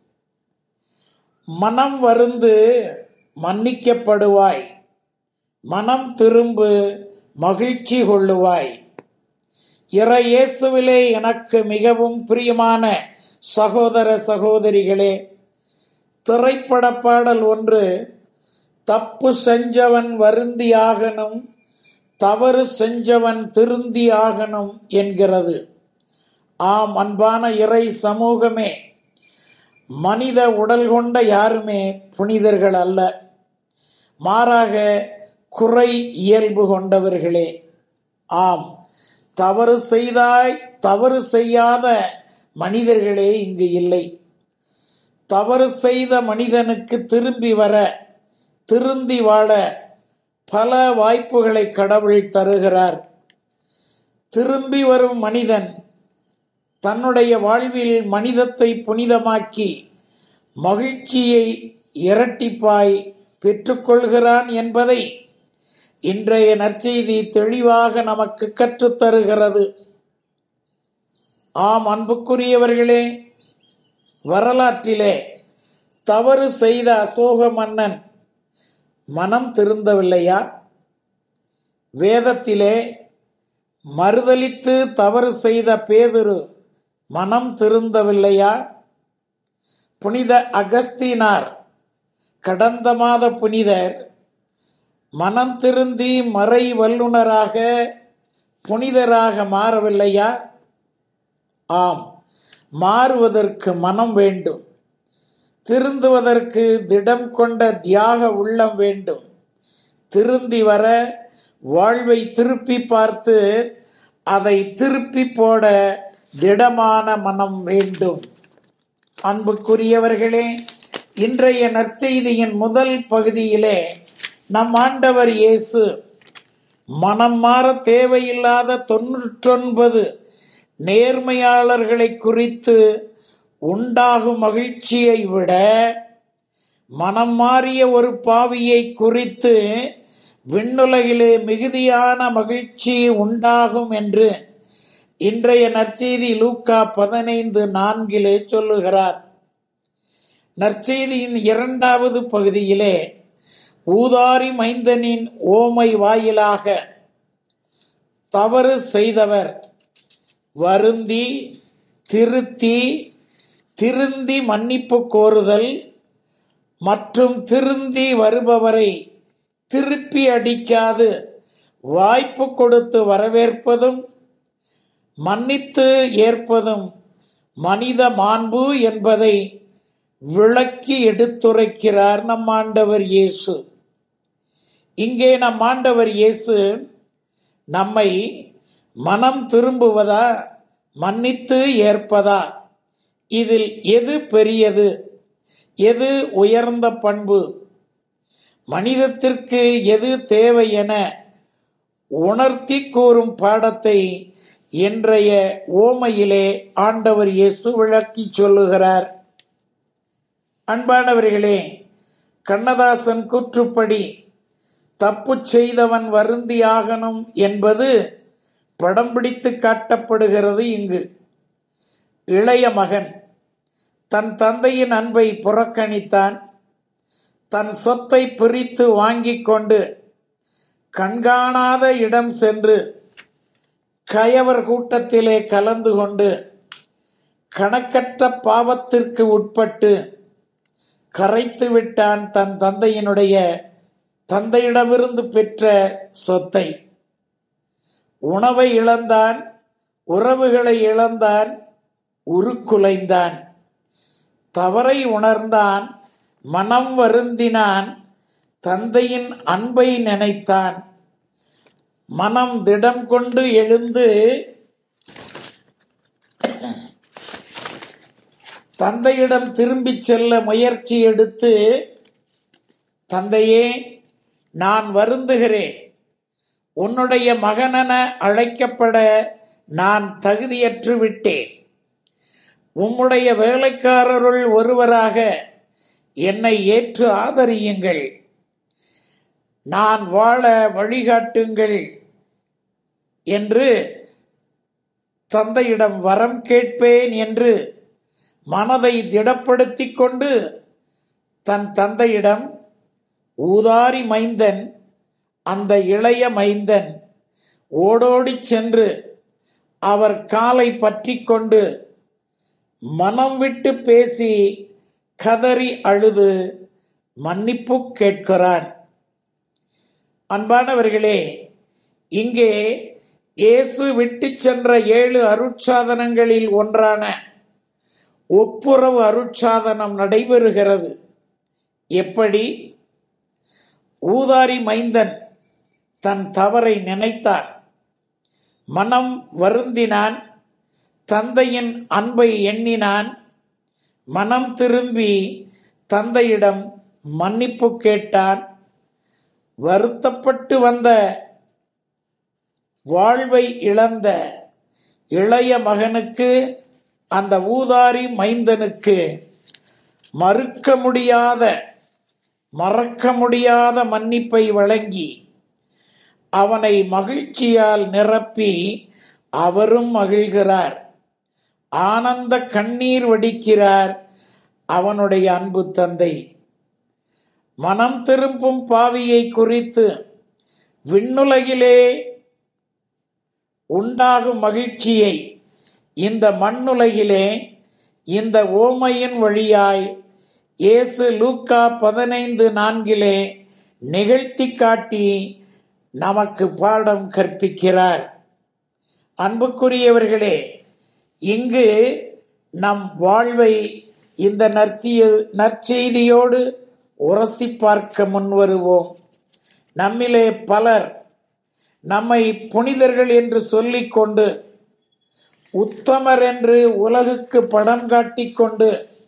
மனம் வருந்து மன்னிக்கப்படுவாய், மனம் திரும்பு மகிழ்ச்சி கொள்ளுவாய். இறை இயேசுவிலே எனக்கு மிகவும் பிரியமான சகோதர சகோதரிகளே, திரைப்பட பாடல் ஒன்று தப்பு செஞ்சவன் வருந்தி ஆகணும், தவறு செஞ்சவன் திருந்தி ஆகணும் என்கிறது. ஆம், அன்பான இறை சமூகமே, மனித உடல் கொண்ட யாருமே புனிதர்கள் அல்ல. மாறாக குறை இயல்பு கொண்டவர்களே. ஆம், தவறு செய்யாத மனிதர்களே இங்கு இல்லை. தவறு செய்த மனிதனுக்கு திருந்தி வாழ பல வாய்ப்புகளை கடவுள் தருகிறார். திரும்பி வரும் மனிதன் தன்னுடைய வாழ்வில் மனிதத்தை புனிதமாக்கி மகிழ்ச்சியை இரட்டிப்பாய் பெற்றுக்கொள்கிறான் என்பதை இன்றைய நற்செய்தி தெளிவாக நமக்கு கற்றுத்தருகிறது. ஆம் அன்புக்குரியவர்களே, வரலாற்றிலே தவறு செய்த அசோக மன்னன் மனம் திருந்தவில்லையா? வேதத்திலே மறுதலித்து தவறு செய்த பேதுரு மனம் திருந்தவில்லையா? புனித அகஸ்தீனார், கடந்த மாத புனிதர், மனம் திருந்தி மறை வல்லுனராக புனிதராக மாறவில்லையா? ஆம், மாறுவதற்கு மனம் வேண்டும். திருந்துவதற்கு திடம் கொண்ட தியாக உள்ளம் வேண்டும். திருந்தி வர வாழ்வை திருப்பி பார்த்து அதை திருப்பி போட திடமான மனம் வேண்டும். அன்புக்குரியவர்களே, இன்றைய நற்செய்தியின் முதல் பகுதியிலே நம் ஆண்டவர் இயேசு மனம் மாற தேவையில்லாத 99 நேர்மையாளர்களை குறித்து உண்டாகும் மகிழ்ச்சியை விட மனம் மாறிய ஒரு பாவியை குறித்து விண்ணுலகிலே மிகுதியான மகிழ்ச்சி உண்டாகும் என்று இன்றைய நற்செய்தி லூக்கா 15:4 சொல்லுகிறார். நற்செய்தியின் 2வது பகுதியிலே ஊதாரி மைந்தனின் ஓமை வாயிலாக தவறு செய்தவர் வருந்தி திருந்தி மன்னிப்பு கோருதல் மற்றும் திருந்தி வருபவரை திருப்பி அடிக்காது வாய்ப்பு கொடுத்து வரவேற்பதும் மன்னித்து ஏற்பதும் மனித மாண்பு என்பதை விளக்கி எடுத்துரைக்கிறார் நம் ஆண்டவர் இயேசு. இங்கே நம் ஆண்டவர் இயேசு நம்மை மனம் திரும்புவதா மன்னித்து ஏற்பதா, இதில் எது பெரியது, எது உயர்ந்த பண்பு, மனிதத்திற்கு எது தேவை என உணர்த்தி கூறும் பாடத்தை இன்றைய ஓமையிலே ஆண்டவர் இயேசு விளக்கி சொல்லுகிறார். அன்பானவர்களே, கண்ணதாசன் கூற்றுப்படி தப்பு செய்தவன் வருந்தியாகணும் என்பது படம் பிடித்து காட்டப்படுகிறது. இங்கு இளைய மகன் தன் தந்தையின் அன்பை புறக்கணித்தான். தன் சொத்தை பிரித்து வாங்கிக் கொண்டு கண்காணாத இடம் சென்று கயவர் கூட்டத்திலே கலந்து கொண்டு கணக்கற்ற பாவத்திற்கு உட்பட்டு கரைத்து விட்டான் தன் தந்தையிடமிருந்து பெற்ற சொத்தை. உணவை இழந்தான், உறவுகளை இழந்தான், உருக்குலைந்தான். தவறை உணர்ந்தான், மனம் வருந்தினான், தந்தையின் அன்பை நினைத்தான். மனம் திடம் கொண்டு எழுந்து தந்தையிடம் திரும்பிச் செல்ல முயற்சி எடுத்து, தந்தையே, நான் வருந்துகிறேன், உன்னுடைய மகனென அழைக்கப்பட நான் தகுதியற்று விட்டேன். உம்முடைய வேலைக்காரருள் ஒருவராக என்னை ஏற்று ஆதரியுங்கள், நான் வாழ வழிகாட்டுங்கள் என்று தந்தையிடம் வரம் கேட்பேன் என்று மனதை திடப்படுத்திக் கொண்டு தன் தந்தையிடம் ஊதாரி மைந்தன், அந்த இளைய மைந்தன் ஓடோடி சென்று அவர் காலை பற்றி கொண்டு மனம் விட்டு பேசி கதறி அழுது மன்னிப்பு கேட்கிறான். அன்பானவர்களே, இங்கே இயேசு விட்டு சென்ற 7 அருட்சாதனங்களில் ஒன்றான ஒப்புரவு அருட்சாதனம் நடைபெறுகிறது. எப்படி? ஊதாரி மைந்தன் தன் தவறை நினைத்தான், மனம் வருந்தினான், தந்தையின் அன்பை எண்ணினான், மனம் திரும்பி தந்தையிடம் மன்னிப்பு கேட்டான். வருத்தப்பட்டு வந்த வாழ்வை இழந்த இளைய மகனுக்கு, அந்த ஊதாரி மைந்தனுக்கு மறக்க முடியாத மன்னிப்பை வழங்கி அவனை மகிழ்ச்சியால் நிரப்பி அவரும் மகிழ்கிறார். ஆனந்த கண்ணீர் வடிக்கிறார் அவனுடைய அன்பு தந்தை. மனம் திரும்பும் பாவியை குறித்து விண்ணுலகிலே உண்டாகும் மகிழ்ச்சியை இந்த மண்ணுலகிலே இந்த ஓமையின் வழியாய் இயேசு லூக்கா 15:4 நிகழ்த்தி காட்டி நமக்கு பாடம் கற்பிக்கிறார். அன்புக்குரியவர்களே, இங்கு நம் வாழ்வை இந்த நற்செய்தியோடு உரசி பார்க்க முன்வருவோம். நம்மிலே பலர் நம்மை புனிதர்கள் என்று சொல்லிக்கொண்டு, உத்தமர் என்று உலகுக்கு படம் காட்டிக்கொண்டு,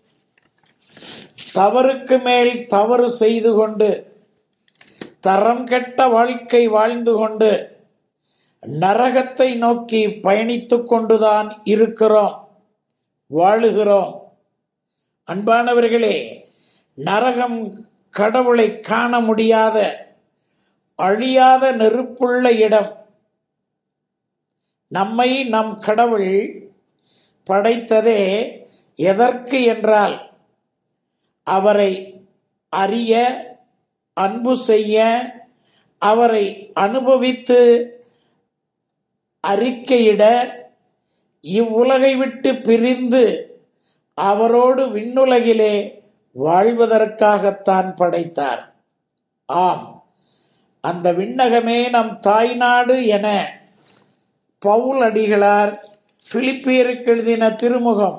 தவறுக்கு மேல் தவறு செய்து கொண்டு, தரம் கெட்ட வாழ்க்கை வாழ்ந்து கொண்டு, நரகத்தை நோக்கி பயணித்துக் கொண்டுதான் வாழுகிறோம். அன்பானவர்களே, நரகம் கடவுளை காண முடியாத அழியாத நெருப்புள்ள இடம். நம்மை நம் கடவுள் படைத்ததே எதற்கு என்றால், அவரை அறிய, அன்பு செய்ய, அவரை அனுபவித்து அறிக்கையிட, இவ்வுலகை விட்டு பிரிந்து அவரோடு விண்ணுலகிலே வாழ்வதற்காகத்தான் படைத்தார். ஆம், அந்த விண்ணகமே நம் தாய்நாடு என பவுல் அடிகளார் பிலிப்பியருக்கு எழுதின திருமுகம்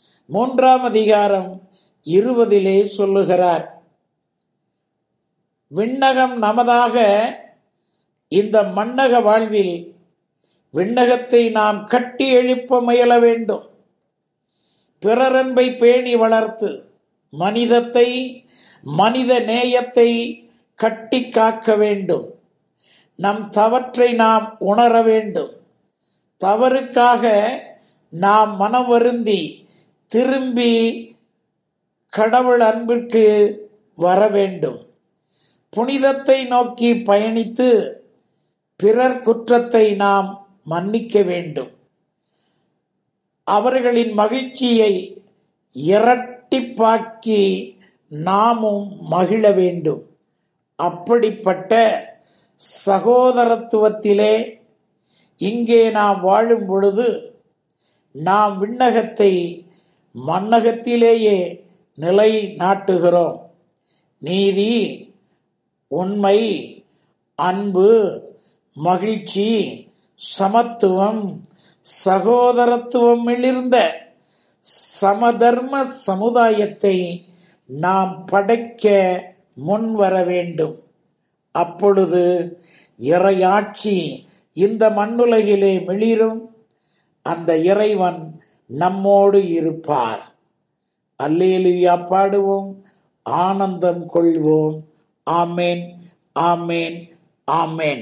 3:20 சொல்லுகிறார். விண்ணகம் நமதாக இந்த மண்ணக வாழ்வில் விண்ணகத்தை நாம் கட்டி எழுப்ப முயல வேண்டும். பிறரன்பை பேணி வளர்த்து மனித நேயத்தை கட்டி காக்க வேண்டும். நம் தவற்றை நாம் உணர வேண்டும். தவறுக்காக நாம் மனம் வருந்தி திரும்பி கடவுள் அன்பிற்கு வர வேண்டும். புனிதத்தை நோக்கி பயணித்து பிறர் குற்றத்தை நாம் மன்னிக்க வேண்டும். அவர்களின் மகிழ்ச்சியை இரட்டிப்பாக்கி நாமும் மகிழ வேண்டும். அப்படிப்பட்ட சகோதரத்துவத்திலே இங்கே நாம் வாழும் பொழுது நாம் விண்ணகத்தை மண்ணகத்திலேயே நிலை நாட்டுகிறோம். நீதி, உண்மை, அன்பு, மகிழ்ச்சி, சமத்துவம், சகோதரத்துவம் மிளிர்ந்த சமதர்ம சமுதாயத்தை நாம் படைக்க முன் வர வேண்டும். அப்பொழுது இறையாட்சி இந்த மண்ணுலகிலே மிளிரும். அந்த இறைவன் நம்மோடு இருப்பார். அல்லேலூயா பாடுவோம், ஆனந்தம் கொள்வோம். ஆமேன், ஆமேன், ஆமேன்.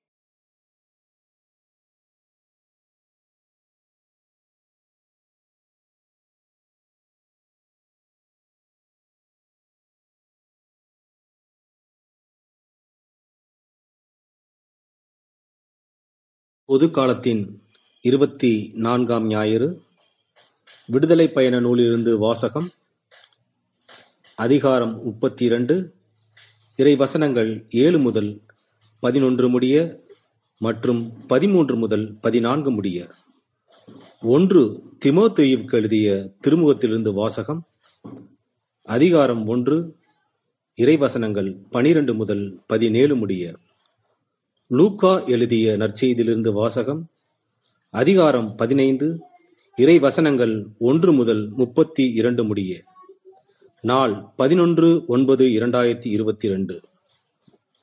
பொது காலத்தின் 24ஆம் ஞாயிறு. விடுதலை பயண நூலிலிருந்து வாசகம். அதிகாரம் 32, இறை வசனங்கள் 7 முதல் 11 முடிய மற்றும் 13 முதல் 14 முடிய. 1 தீமோத்தேயுவுக்கு எழுதிய திருமுகத்திலிருந்து வாசகம். அதிகாரம் 1, இறை வசனங்கள் 12 முதல் 17 முடிய. லூக்கா எழுதிய நற்செய்தியிலிருந்து வாசகம். அதிகாரம் 15, இறை வசனங்கள் 1 முதல் 32 முடிய. நாள் 11/9/2022.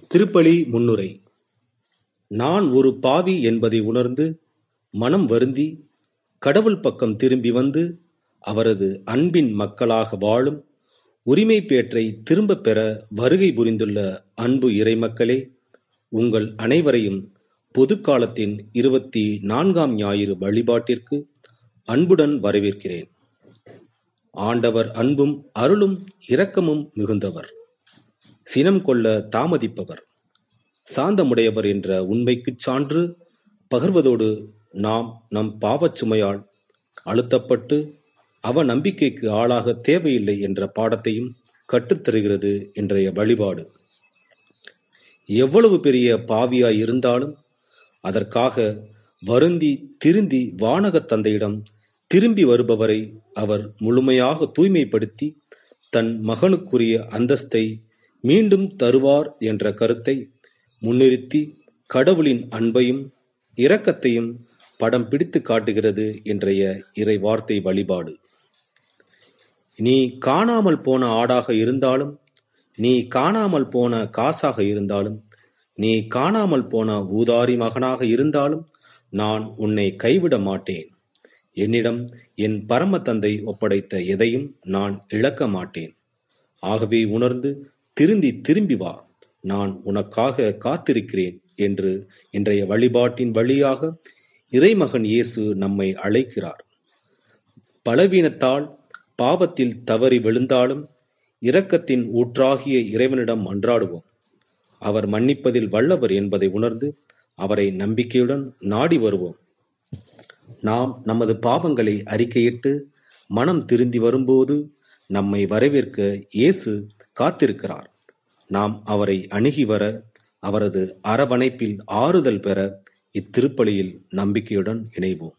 திருப்பலி முன்னுரை. நான் ஒரு பாவி என்பதை உணர்ந்து மனம் வருந்தி கடவுள் பக்கம் திரும்பி வந்து அவரது அன்பின் மக்களாக வாழும் உரிமை பேற்றை திரும்ப பெற வருகை புரிந்துள்ள அன்பு இறைமக்களே, உங்கள் அனைவரையும் பொதுக்காலத்தின் 24ஆம் ஞாயிறு வழிபாட்டிற்கு அன்புடன் வரவேற்கிறேன். ஆண்டவர் அன்பும் அருளும் இரக்கமும் மிகுந்தவர், சினம் கொள்ள தாமதிப்பவர், சாந்தமுடையவர் என்ற உண்மைக்குச் சான்று பகர்வதோடு நாம் நம் பாவச் சுமையால் அழுத்தப்பட்டு அவ நம்பிக்கைக்கு ஆளாக தேவையில்லை என்ற பாடத்தையும் கற்றுத்தருகிறது இன்றைய வழிபாடு. எவ்வளவு பெரிய பாவியாய் இருந்தாலும் அதற்காக வருந்தி திருந்தி வானகத் தந்தையிடம் திரும்பி வருபவரை அவர் முழுமையாக தூய்மைப்படுத்தி தன் மகனுக்குரிய அந்தஸ்தை மீண்டும் தருவார் என்ற கருத்தை முன்னிறுத்தி கடவுளின் அன்பையும் இரக்கத்தையும் படம் பிடித்து காட்டுகிறது இன்றைய இறை வார்த்தை வழிபாடு. நீ காணாமல் போன ஆடாக இருந்தாலும், நீ காணாமல் போன காசாக இருந்தாலும், நீ காணாமல் போன ஊதாரி மகனாக இருந்தாலும் நான் உன்னை கைவிட மாட்டேன். என்னிடம் என் பரம தந்தை ஒப்படைத்த எதையும் நான் இழக்க மாட்டேன். ஆகவே உணர்ந்து திரும்பி வா, நான் உனக்காக காத்திருக்கிறேன் என்று இன்றைய வழிபாட்டின் வழியாக இறைமகன் இயேசு நம்மை அழைக்கிறார். பலவீனத்தால் பாவத்தில் தவறி விழுந்தாலும் இரக்கத்தின் ஊற்றாகிய இறைவனிடம் மன்றாடுவோம். அவர் மன்னிப்பதில் வல்லவர் என்பதை உணர்ந்து அவரை நம்பிக்கையுடன் நாடி வருவோம். நாம் நமது பாவங்களை அறிக்கையிட்டு மனம் திருந்தி வரும்போது நம்மை வரவேற்க இயேசு காத்திருக்கிறார். நாம் அவரை அணுகி வர, அவரது அரவணைப்பில் ஆறுதல் பெற இத்திருப்பலியில் நம்பிக்கையுடன் இணைவோம்.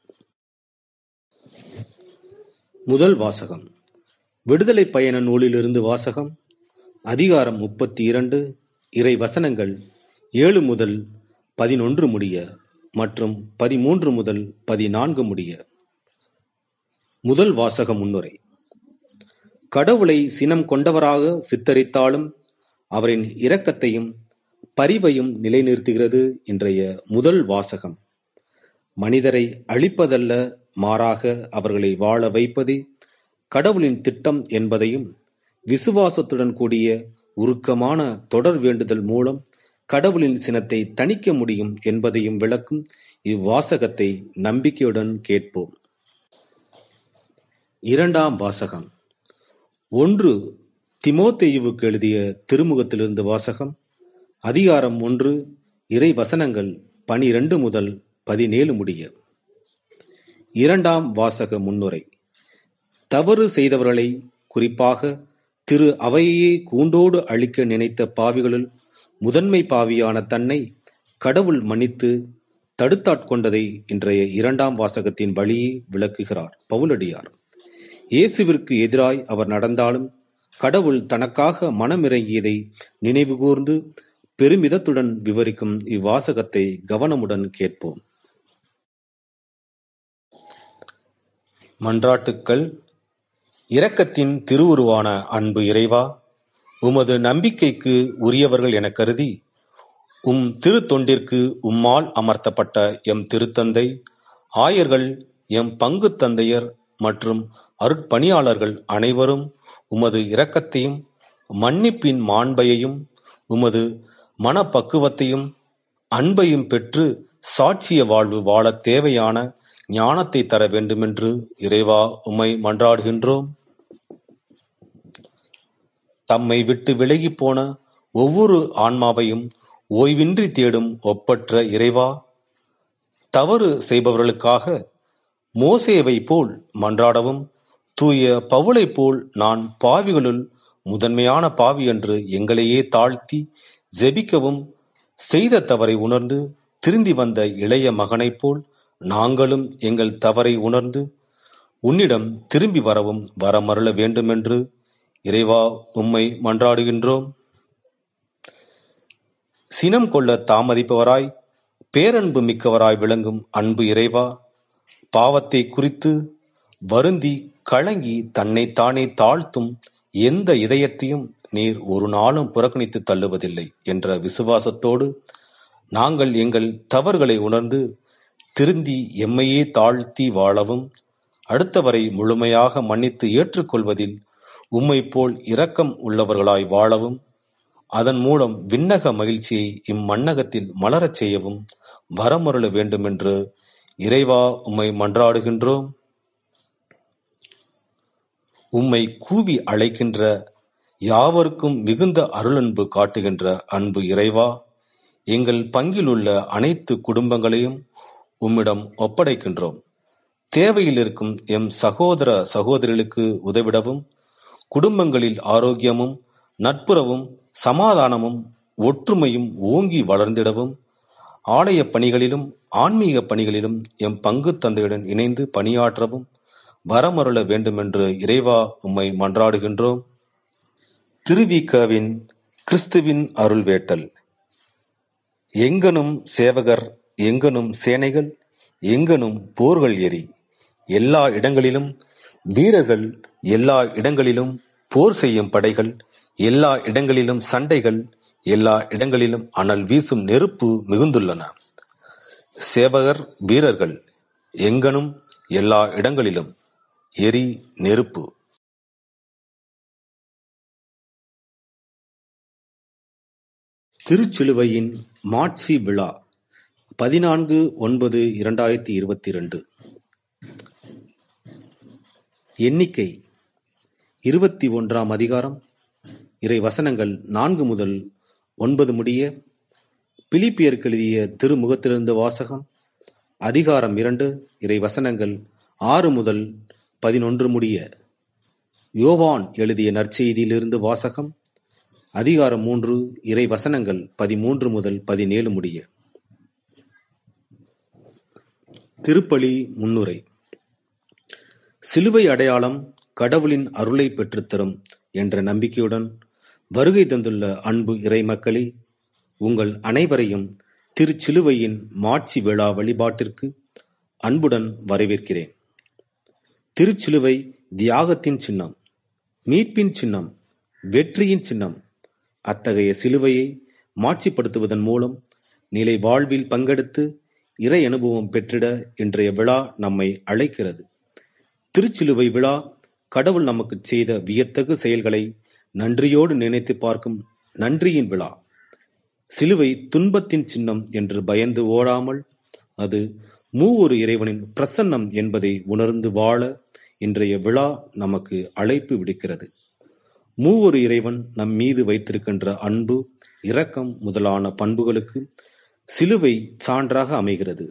முதல் வாசகம். விடுதலை பயண நூலிலிருந்து வாசகம். அதிகாரம் 32, இறை வசனங்கள் 7 முதல் 11 முடிய மற்றும் 13 முதல் 14 முடிய. முதல் வாசக முன்னுரை. கடவுளை சினம் கொண்டவராக சித்தரித்தாலும் அவரின் இரக்கத்தையும் பரிவையும் நிலைநிறுத்துகிறது இன்றைய முதல் வாசகம். மனிதரை அழிப்பதல்ல, மாறாக அவர்களை வாழ வைப்பதே கடவுளின் திட்டம் என்பதையும், விசுவாசத்துடன் கூடிய உருக்கமான தொடர் வேண்டுதல் மூலம் கடவுளின் சினத்தை தணிக்க முடியும் என்பதையும் விளக்கும் இவ்வாசகத்தை நம்பிக்கையுடன் கேட்போம். இரண்டாம் வாசகம். 1 தீமோத்தேயுவுக்கு எழுதிய திருமுகத்திலிருந்து வாசகம். அதிகாரம் 1, இறை வசனங்கள் 12 முதல் 17 முடிய. இரண்டாம் வாசக முன்னுரை. தவறு செய்தவர்களை, குறிப்பாக திரு அவையே கூண்டோடு அழிக்க நினைத்த பாவிகளுள் முதன்மை பாவியான தன்னை கடவுள் மன்னித்து தடுத்தாட்கொண்டதை இன்றைய இரண்டாம் வாசகத்தின் வழியே விளக்குகிறார் பவுலடியார். இயேசுவிற்கு எதிராய் அவர் நடந்தாலும் கடவுள் தனக்காக மனமிறங்கியதை நினைவு கூர்ந்து பெருமிதத்துடன் விவரிக்கும் இவ்வாசகத்தை கவனமுடன் கேட்போம். மன்றாட்டுக்கள். இரக்கத்தின் திருவுருவான அன்பு இறைவா, உமது நம்பிக்கைக்கு உரியவர்கள் என கருதி உம் திரு தொண்டிற்கு உம்மால் அமர்த்தப்பட்ட எம் திருத்தந்தை, ஆயர்கள், எம் பங்கு தந்தையர் மற்றும் அருட்பணியாளர்கள் அனைவரும் உமது இரக்கத்தையும் மன்னிப்பின் மாண்பையையும் உமது மனப்பக்குவத்தையும் அன்பையும் பெற்று சாட்சிய வாழ்வு வாழ தேவையான ஞானத்தை தர வேண்டுமென்று இறைவா உம்மை மன்றாடுகின்றோம். தம்மை விட்டு விலகி போன ஒவ்வொரு ஆன்மாவையும் ஓய்வின்றி தேடும் ஒப்பற்ற இறைவா, தவறு செய்பவர்களுக்காக மோசேவை போல் மன்றாடவும், தூய பவுலை போல் நான் பாவிகளுள் முதன்மையான பாவி என்று எங்களையே தாழ்த்தி ஜெபிக்கவும், செய்த தவறை உணர்ந்து திருந்தி வந்த இளைய மகனைப் போல் நாங்களும் எங்கள் தவறை உணர்ந்து உன்னிடம் திரும்பி வரவும் வரமருள வேண்டுமென்று இறைவா உம்மை மன்றாடுகின்றோம். சினம் கொள்ள தாமதிப்பவராய் பேரன்பு மிக்கவராய் விளங்கும் அன்பு இறைவா, பாவத்தை குறித்து வருந்தி கலங்கி தன்னைத்தானே தாழ்த்தும் எந்த இதயத்தையும் நீர் ஒரு நாளும் புறக்கணித்து தள்ளுவதில்லை என்ற விசுவாசத்தோடு நாங்கள் எங்கள் தவறுகளை உணர்ந்து திருந்தி எம்மையே தாழ்த்தி வாழவும், அடுத்தவரை முழுமையாக மன்னித்து ஏற்றுக்கொள்வதில் உம்மை போல் இரக்கம் உள்ளவர்களாய் வாழவும், அதன் மூலம் விண்ணக மகிழ்ச்சியை இம்மண்ணகத்தில் மலரச் செய்யவும் வரமருள வேண்டுமென்று இறைவா உம்மை மன்றாடுகின்றோம். உம்மை கூவி அழைக்கின்ற யாவருக்கும் மிகுந்த அருளன்பு காட்டுகின்ற அன்பு இறைவா, எங்கள் பங்கில் உள்ள அனைத்து குடும்பங்களையும் உம்மிடம் ஒப்படைக்கின்றோம். தேவையில் இருக்கும் எம் சகோதர சகோதரிகளுக்கு உதவிடவும், குடும்பங்களில் ஆரோக்கியமும் நட்புறவும் சமாதானமும் ஒற்றுமையும் ஓங்கி வளர்ந்திடவும், ஆலய பணிகளிலும் ஆன்மீக பணிகளிலும் எம் பங்கு தந்தையுடன் இணைந்து பணியாற்றவும் வரமருள வேண்டுமென்று இறைவா உம்மை மன்றாடுகின்றோம். திருவிகவின் கிறிஸ்துவின் அருள் வேட்டல். எங்கனும் சேவகர், எங்கனும் சேனைகள், எங்கனும் போர்கள் எரி. எல்லா இடங்களிலும் வீரர்கள், எல்லா இடங்களிலும் போர் செய்யும் படைகள், எல்லா இடங்களிலும் சண்டைகள், எல்லா இடங்களிலும் அனல் வீசும் நெருப்பு மிகுந்துள்ளன. சேவகர், வீரர்கள், எங்கனும் எல்லா இடங்களிலும் எரி நெருப்பு. திருச்சிலுவையின் மாட்சி விழா 14/9/2022. எண்ணிக்கை 21ஆம் அதிகாரம், இறை வசனங்கள் 4 முதல் 9 முடிய. பிலிப்பியருக்கு எழுதிய திருமுகத்திலிருந்து வாசகம். அதிகாரம் 2, இறை வசனங்கள் 6 முதல் 11 முடிய. யோவான் எழுதிய நற்செய்தியிலிருந்து வாசகம். அதிகாரம் 3, இறை வசனங்கள் 13 முதல் 17 முடிய. திருப்பலி முன்னுரை. சிலுவை அடையாளம் கடவுளின் அருளை பெற்றுத்தரும் என்ற நம்பிக்கையுடன் வருகை தந்துள்ள அன்பு இறை மக்களே, உங்கள் அனைவரையும் திருச்சிலுவையின் மாட்சி விழா வழிபாட்டிற்கு அன்புடன் வரவேற்கிறேன். திருச்சிலுவை தியாகத்தின் சின்னம், மீட்பின் சின்னம், வெற்றியின் சின்னம். அத்தகைய சிலுவையை மாட்சிப்படுத்துவதன் மூலம் நிலை வாழ்வில் பங்கெடுத்து இறை அனுபவம் பெற்றிட இன்றைய விழா நம்மை அழைக்கிறது. திருச்சிலுவை விழா கடவுள் நமக்கு செய்த வியத்தகு செயல்களை நன்றியோடு நினைத்து பார்க்கும் நன்றியின் விழா. சிலுவை துன்பத்தின் சின்னம் என்று பயந்து ஓடாமல், அது மூவொரு இறைவனின் பிரசன்னம் என்பதை உணர்ந்து வாழ இன்றைய விழா நமக்கு அழைப்பு விடுக்கிறது. மூவொரு இறைவன் நம் மீது வைத்திருக்கின்ற அன்பு, இரக்கம் முதலான பண்புகளுக்கு சிலுவை சான்றாக அமைகிறது.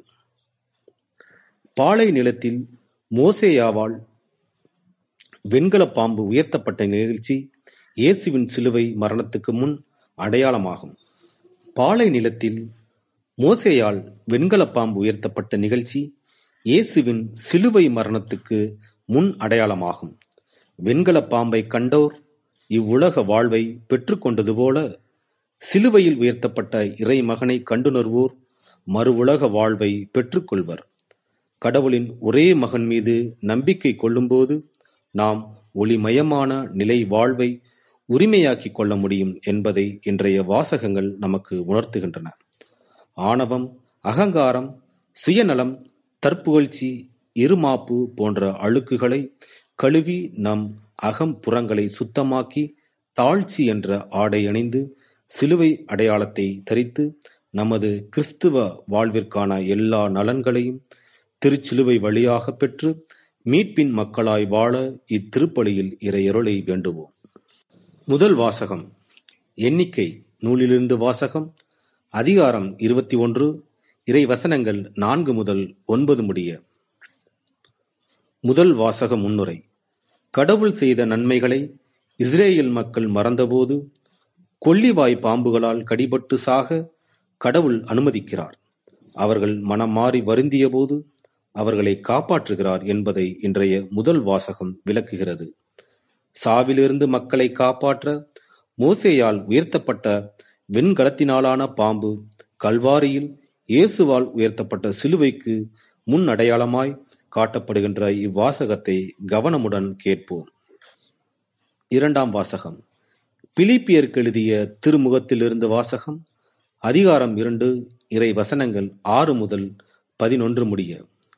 பாலை நிலத்தில் மோசேயாவால் வெண்கல பாம்பு உயர்த்தப்பட்ட நிகழ்ச்சி இயேசுவின் சிலுவை மரணத்துக்கு முன் அடையாளமாகும். பாலை நிலத்தில் மோசேயால் வெண்கல பாம்பு உயர்த்தப்பட்ட நிகழ்ச்சி இயேசுவின் சிலுவை மரணத்துக்கு முன் அடையாளமாகும். வெண்கல பாம்பை கண்டோர் இவ்வுலக வாழ்வை பெற்றுக்கொண்டது போல, சிலுவையில் உயர்த்தப்பட்ட இறை மகனை கண்டுணர்வோர் மறு உலக வாழ்வை பெற்றுக்கொள்வர். கடவுளின் ஒரே மகன் மீது நம்பிக்கை கொள்ளும்போது நாம் ஒளிமயமான நிலை வாழ்வை உரிமையாக்கிக் கொள்ள முடியும் என்பதை இன்றைய வாசகங்கள் நமக்கு உணர்த்துகின்றன. ஆணவம், அகங்காரம், சுயநலம், தற்புகழ்ச்சி, இருமாப்பு போன்ற அழுக்குகளை கழுவி நம் அகம் புறங்களை சுத்தமாக்கி தாழ்ச்சி என்ற ஆடை அணிந்து சிலுவை அடையாளத்தை தரித்து நமது கிறிஸ்துவ வாழ்விற்கான எல்லா நலன்களையும் திருச்சிலுவை வழியாக பெற்று மீட்பின் மக்களாய் வாழ இத்திருப்பலியில் இறையருளை வேண்டுவோம். முதல் வாசகம். எண்ணிக்கை நூலிலிருந்து வாசகம். அதிகாரம் 21, இறை வசனங்கள் 4 முதல் 9 முடிய. முதல் வாசக முன்னுரை. கடவுள் செய்த நன்மைகளை இஸ்ரேல் மக்கள் மறந்தபோது கொள்ளிவாய் பாம்புகளால் கடிபட்டு சாக கடவுள் அனுமதிக்கிறார். அவர்கள் மனம் மாறி வருந்திய போது அவர்களை காப்பாற்றுகிறார் என்பதை இன்றைய முதல் வாசகம் விளக்குகிறது. சாவிலிருந்து மக்களை காப்பாற்ற மோசேயால் உயர்த்தப்பட்ட வெண்கலத்தினாலான பாம்பு கல்வாரியில் இயேசுவால் உயர்த்தப்பட்ட சிலுவைக்கு முன் அடையாளமாய் காட்டப்படுகின்ற இவ்வாசகத்தை கவனமுடன் கேட்போம். இரண்டாம் வாசகம். பிலிப்பியருக்கு எழுதிய திருமுகத்திலிருந்து வாசகம். அதிகாரம் 2, இறை வசனங்கள் 6 முதல் 11 முடிய.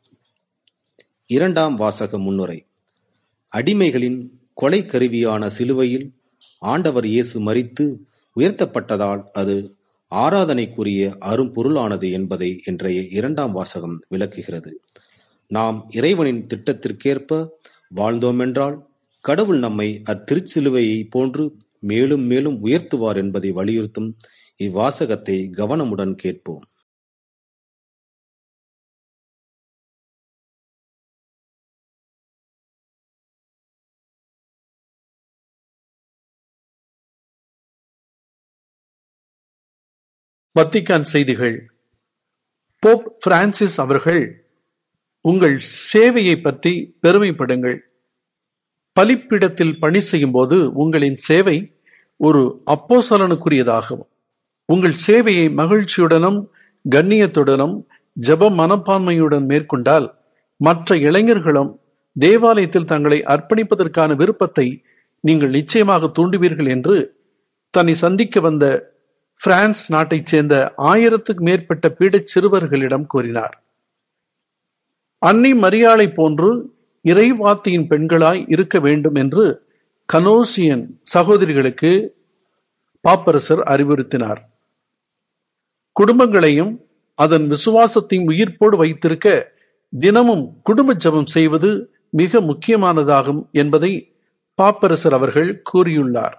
2ஆம் வாசக முன்னுரை. அடிமைகளின் கொலை கருவியான சிலுவையில் ஆண்டவர் இயேசு மரித்து உயர்த்தப்பட்டதால் அது ஆராதனைக்குரிய அரும்பொருளானது என்பதை இன்றைய 2ஆம் வாசகம் விளக்குகிறது. நாம் இறைவனின் திட்டத்திற்கேற்ப வாழ்ந்தோமென்றால் கடவுள் நம்மை அத்திருச்சிலுவையை போன்று மேலும் மேலும் உயர்த்துவார் என்பதை வலியுறுத்தும் இவ்வாசகத்தை கவனமுடன் கேட்போம். வத்திக்கான் செய்திகள். போப் பிரான்சிஸ் அவர்கள், உங்கள் சேவையை பற்றி பெருமைப்படுங்கள். பலிப்பீடத்தில் பணி செய்யும் போது உங்களின் சேவை ஒரு அப்போஸ்தலனுக்குரியதாகும். உங்கள் சேவையை மகிழ்ச்சியுடனும் கண்ணியத்துடனும் ஜெப மனப்பான்மையுடன் மேற்கொண்டால் மற்ற இளைஞர்களும் தேவாலயத்தில் தங்களை அர்ப்பணிப்பதற்கான விருப்பத்தை நீங்கள் நிச்சயமாக தூண்டுவீர்கள் என்று தன்னை சந்திக்க வந்த பிரான்ஸ் நாட்டைச் சேர்ந்த 1000க்கு மேற்பட்ட பீடச் சிறுவர்களிடம் கூறினார். அன்னை மரியாளை போன்று இறைவார்த்தையின் பெண்களாய் இருக்க வேண்டும் என்று கனோசியன் சகோதரிகளுக்கு பாப்பரசர் அறிவுறுத்தினார். குடும்பங்களையும் அதன் விசுவாசத்தையும் உயிர்ப்போடு வைத்திருக்க தினமும் குடும்ப ஜெபம் செய்வது மிக முக்கியமானதாகும் என்பதை பாப்பரசர் அவர்கள் கூறியுள்ளார்.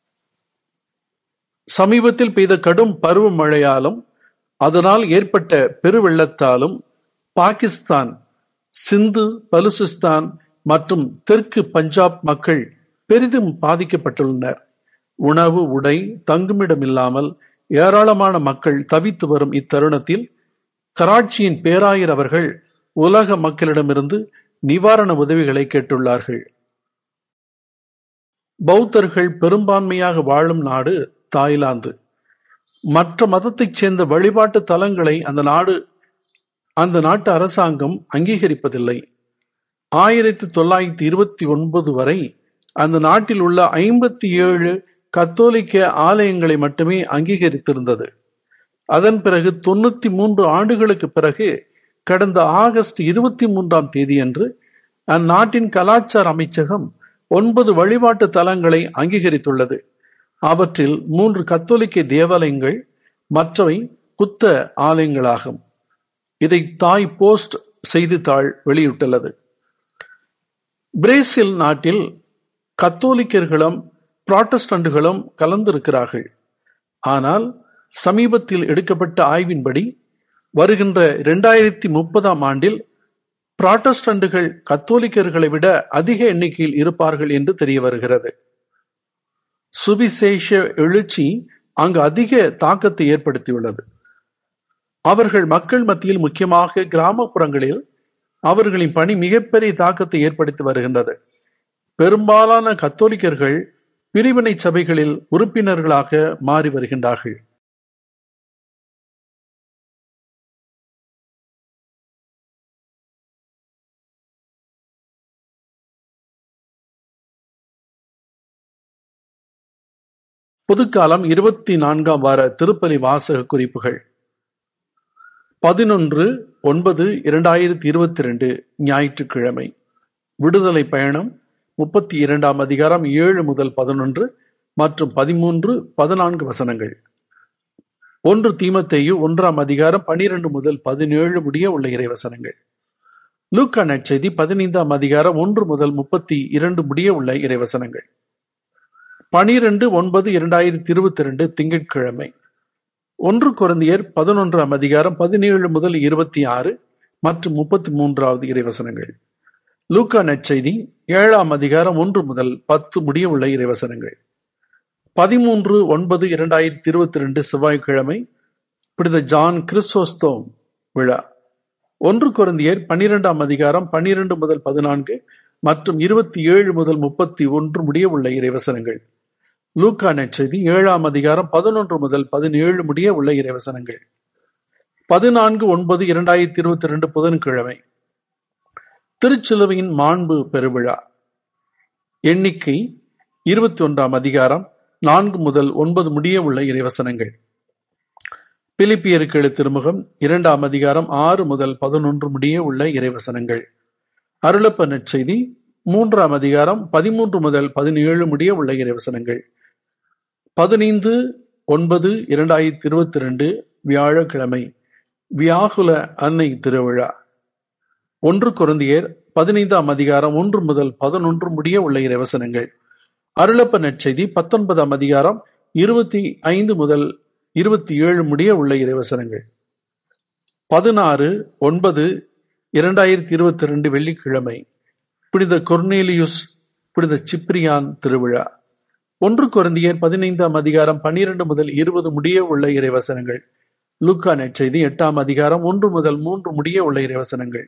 சமீபத்தில் பெய்த கடும் பருவமழையாலும் அதனால் ஏற்பட்ட பெருவெள்ளத்தாலும் பாகிஸ்தான், சிந்து, பலுசிஸ்தான் மற்றும் தெற்கு பஞ்சாப் மக்கள் பெரிதும் பாதிக்கப்பட்டுள்ளனர். உணவு, உடை, தங்குமிடம் இல்லாமல் ஏராளமான மக்கள் தவித்து வரும் இத்தருணத்தில் கராச்சியின் பேராயர் அவர்கள் உலக மக்களிடமிருந்து நிவாரண உதவிகளை கேட்டுள்ளார்கள். பௌத்தர்கள் பெரும்பான்மையாக வாழும் நாடு தாய்லாந்து. மற்ற மதத்தைச் சேர்ந்த வழிபாட்டு தலங்களை அந்த நாட்டு அரசாங்கம் அங்கீகரிப்பதில்லை. 1929 வரை அந்த நாட்டில் உள்ள 57 கத்தோலிக்க ஆலயங்களை மட்டுமே அங்கீகரித்திருந்தது. அதன் பிறகு 93 ஆண்டுகளுக்கு பிறகு கடந்த ஆகஸ்ட் 23ஆம் தேதியன்று அந்நாட்டின் கலாச்சார அமைச்சகம் 9 வழிபாட்டு தலங்களை அங்கீகரித்துள்ளது. அவற்றில் 3 கத்தோலிக்க தேவாலயங்கள், மற்றவை புத்த ஆலயங்களாகும். இதை தாய் போஸ்ட் செய்தித்தாள் வெளியிட்டுள்ளது. பிரேசில் நாட்டில் கத்தோலிக்கர்களும் புராட்டஸ்டன்ட்களும் கலந்திருக்கிறார்கள். ஆனால் சமீபத்தில் எடுக்கப்பட்ட ஆய்வின்படி வருகின்ற 2030ஆம் ஆண்டில் புராட்டஸ்டன்ட்கள் கத்தோலிக்கர்களை விட அதிக எண்ணிக்கையில் இருப்பார்கள் என்று தெரிய வருகிறது. சுவிசேஷ எழுச்சி அங்கு அதிக தாக்கத்தை ஏற்படுத்தியுள்ளது. அவர்கள் மக்கள் மத்தியில், முக்கியமாக கிராமப்புறங்களில் அவர்களின் பணி மிகப்பெரிய தாக்கத்தை ஏற்படுத்தி வருகின்றது. பெரும்பாலான கத்தோலிக்கர்கள் பிரிவினை சபைகளில் உறுப்பினர்களாக மாறி வருகின்றார்கள். பொதுக்காலம் 24ஆம் வார திருப்பலி வாசக குறிப்புகள். 11/9/2022 ஞாயிற்றுக்கிழமை. விடுதலை பயணம் 32ஆம் அதிகாரம் 7 முதல் 11 மற்றும் 13-14 வசனங்கள். 1 தீமோத்தேயு 1ஆம் அதிகாரம் 12 முதல் 17 முடிய உள்ள இறைவசனங்கள். லூக்கா நற்செய்தி 15ஆம் அதிகாரம் 1 முதல் 32 முடிய உள்ள இறைவசனங்கள். 12/9/2022 திங்கட்கிழமை. 1 கொரிந்தியர் 11ஆம் அதிகாரம் 17 முதல் 26 மற்றும் 33வது இறைவசனங்கள். லூக்கா நற்செய்தி 7ஆம் அதிகாரம் 1 முதல் 10 முடிய உள்ள இறைவசனங்கள். 13/9/2022 செவ்வாய்க்கிழமை. புனித ஜான் கிறிஸ்தோஸ்தோம் விழா. 1 கொரிந்தியர் 12ஆம் அதிகாரம் 12 முதல் 14 மற்றும் 27 முதல் 31 முடிய உள்ள இறைவசனங்கள். லூக்கா நற்செய்தி 7ஆம் அதிகாரம் 11 முதல் 17 முடிய உள்ள இறைவசனங்கள். 14/9/2022 புதன்கிழமை. திருச்சிலுவையின் மாண்பு பெருவிழா. எண்ணிக்கை 21ஆம் அதிகாரம் 4 முதல் 9 முடிய உள்ள இறைவசனங்கள். பிலிப்பியருக்கு எழுதிய திருமுகம் 2ஆம் அதிகாரம் 6 முதல் 11 முடிய உள்ள இறைவசனங்கள். அருளப்ப நற்செய்தி 3ஆம் அதிகாரம் 13 முதல் 17 முடிய உள்ள இறைவசனங்கள். 15/9/2022 வியாழக்கிழமை வியாகுல அன்னை திருவிழா. 1 கொரிந்தியர் 15ஆம் அதிகாரம் 1 முதல் 11 முடிய உள்ள இறைவசனங்கள். அருளப்ப நற்செய்தி 19ஆம் அதிகாரம் 25 முதல் 27 முடிய உள்ள இறைவசனங்கள். 16/9/2022 வெள்ளிக்கிழமை புனித கொர்னேலியுஸ் புனித சிப்ரியான் திருவிழா. 1 கொரிந்தியர் 15ஆம் அதிகாரம் 12 முதல் 20 முடிய உள்ள இறைவசனங்கள். லூக்கா நற்செய்தி 8ஆம் அதிகாரம் 1 முதல் 3 முடிய உள்ள இறைவசனங்கள்.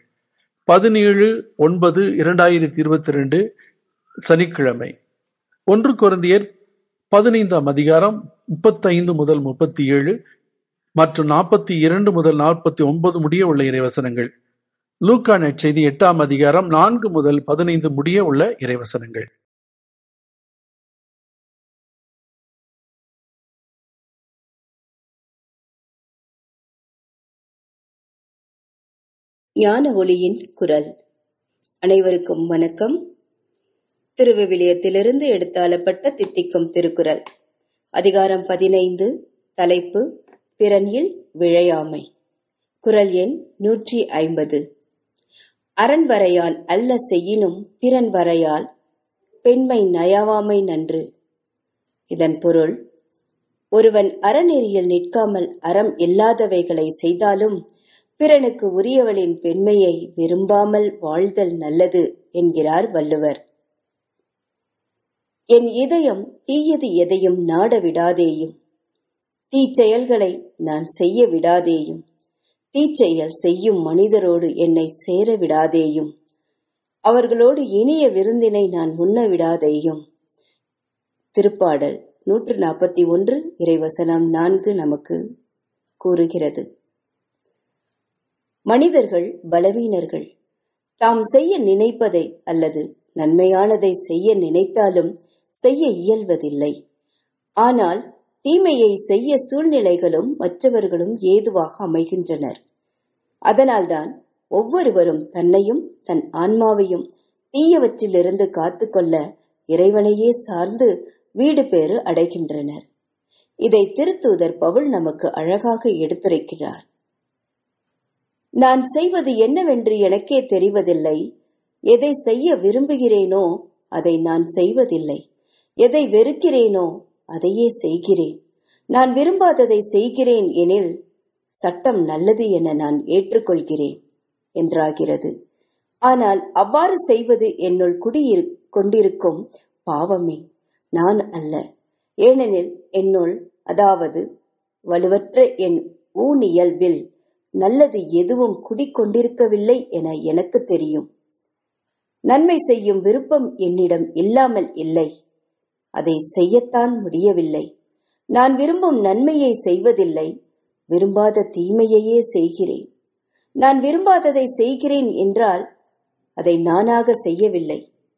17/9/2022 சனிக்கிழமை. 1 கொரிந்தியர் 15ஆம் அதிகாரம் 35 முதல் 37 மற்றும் 42 முதல் 49 முடிய உள்ள இறைவசனங்கள். லூக்கா நற்செய்தி 8ஆம் அதிகாரம் 4 முதல் 15 முடிய உள்ள இறைவசனங்கள். ஞான ஒளியின் குரல். அனைவருக்கும் வணக்கம். திருவிவிலியத்திலிருந்து எடுத்தாளப்பட்ட தித்திக்கும் திருக்குறள். அதிகாரம் 15. தலைப்பு பிறனில் விழையாமை. குறள் எண் 150. அரண் வரையால் அல்ல செய்யினும் பிறன் வரையால் பெண்மை நயவாமை நன்று. இதன் பொருள், ஒருவன் அறநெறியில் நிற்காமல் அறம் இல்லாதவைகளை செய்தாலும் பிறனுக்கு உரியவளின் பெண்மையை விரும்பாமல் வாழ்தல் நல்லது என்கிறார் வள்ளுவர். என் இதயம் தீயது எதையும் நாட விடாதேயும், தீச்செயல்களை நான் செய்ய விடாதேயும், தீச்செயல் செய்யும் மனிதரோடு என்னை சேர விடாதேயும், அவர்களோடு இனிய விருந்தினை நான் உண்ண விடாதேயும். திருப்பாடல் 141 இறைவசனம் 4 நமக்கு கூறுகிறது. மனிதர்கள் பலவீனர்கள். தாம் செய்ய நினைப்பதை அல்லது நன்மையானதை செய்ய நினைத்தாலும் செய்ய இயல்வதில்லை. ஆனால் தீமையை செய்ய சூழ்நிலைகளும் மற்றவர்களும் ஏதுவாக அமைகின்றனர். அதனால்தான் ஒவ்வொருவரும் தன்னையும் தன் ஆன்மாவையும் தீயவற்றிலிருந்து காத்துக்கொள்ள இறைவனையே சார்ந்து வீடு பேறு அடைகின்றனர். இதை திருத்தூதர் பவுல் நமக்கு அழகாக எடுத்துரைக்கிறார். நான் செய்வது என்னவென்று எனக்கே தெரிவதில்லை. எதை செய்ய விரும்புகிறேனோ அதை நான் செய்வதில்லை. எதை வெறுக்கிறேனோ அதையே செய்கிறேன். நான் விரும்பாததை செய்கிறேன் எனில் சட்டம் நல்லது என நான் ஏற்றுக்கொள்கிறேன் என்றாகிறது. ஆனால் அவ்வாறு செய்வது என்னுள் கொண்டிருக்கும் பாவமே, நான் அல்ல. ஏனெனில் என்னுள், அதாவது வலுவற்ற என் ஊனியல்பில் நல்லது எதுவும் குடிக்கொண்டிருக்கவில்லை என எனக்கு தெரியும். நன்மை செய்யும் விருப்பம் என்னிடம் இல்லாமல் இல்லை. அதை செய்யத்தான் முடியவில்லை. நான் விரும்பும் நன்மையை செய்வதில்லை, விரும்பாத தீமையையே செய்கிறேன். நான் விரும்பாததை செய்கிறேன் என்றால் அதை நானாக செய்யவில்லை.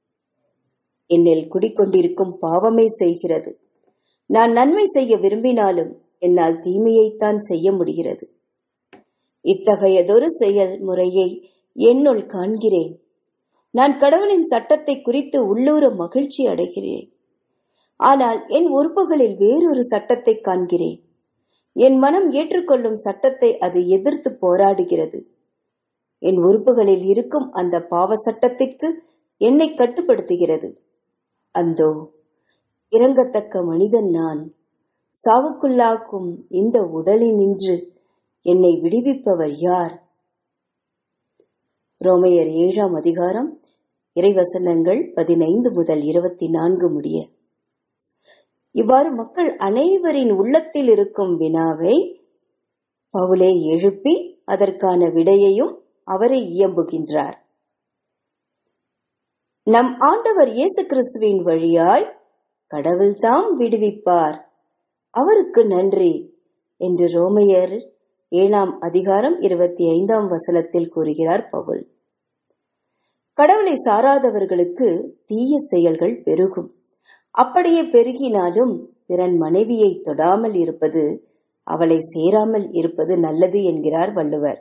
என்னில் குடிக்கொண்டிருக்கும் பாவமே செய்கிறது. நான் நன்மை செய்ய விரும்பினாலும் என்னால் தீமையைத்தான் செய்ய முடிகிறது. இத்தகையதொரு செயல் முறையை என்னுள் காண்கிறேன். நான் கடவுளின் சட்டத்தை குறித்து உள்ளூர மகிழ்ச்சி அடைகிறேன். ஆனால் என் உறுப்புகளில் வேறொரு சட்டத்தை காண்கிறேன். என் மனம் ஏற்றுக்கொள்ளும் சட்டத்தை அது எதிர்த்து போராடுகிறது. என் உறுப்புகளில் இருக்கும் அந்த பாவ சட்டத்திற்கு என்னை கட்டுப்படுத்துகிறது. அந்தோ இரங்கத்தக்க மனிதன் நான். சாவுக்குள்ளாக்கும் இந்த உடலினின்று என்னை விடுவிப்பவர் யார்? ரோமையர் 7ஆம் அதிகாரம் இறைவசனங்கள் 15 முதல் 24 முடிய. இவ்வாறு மக்கள் அனைவரின் உள்ளத்தில் இருக்கும் வினாவை பவுலே எழுப்பி அதற்கான விடையையும் அவரை இயம்புகின்றார். நம் ஆண்டவர் இயேசு கிறிஸ்துவின் வழியாய் கடவுள்தாம் விடுவிப்பார், அவருக்கு நன்றி என்று ரோமையர் 7ஆம் அதிகாரம் 25ஆம் வசனத்தில் கூறுகிறார் பவுல். கடவுளை சாராதவர்களுக்கு தீய செயல்கள் பெருகும். அப்படியே பெருகினாலும் பிறன் மனைவியை தொடாமல் இருப்பது, அவளை சேராமல் இருப்பது நல்லது என்கிறார் வள்ளுவர்.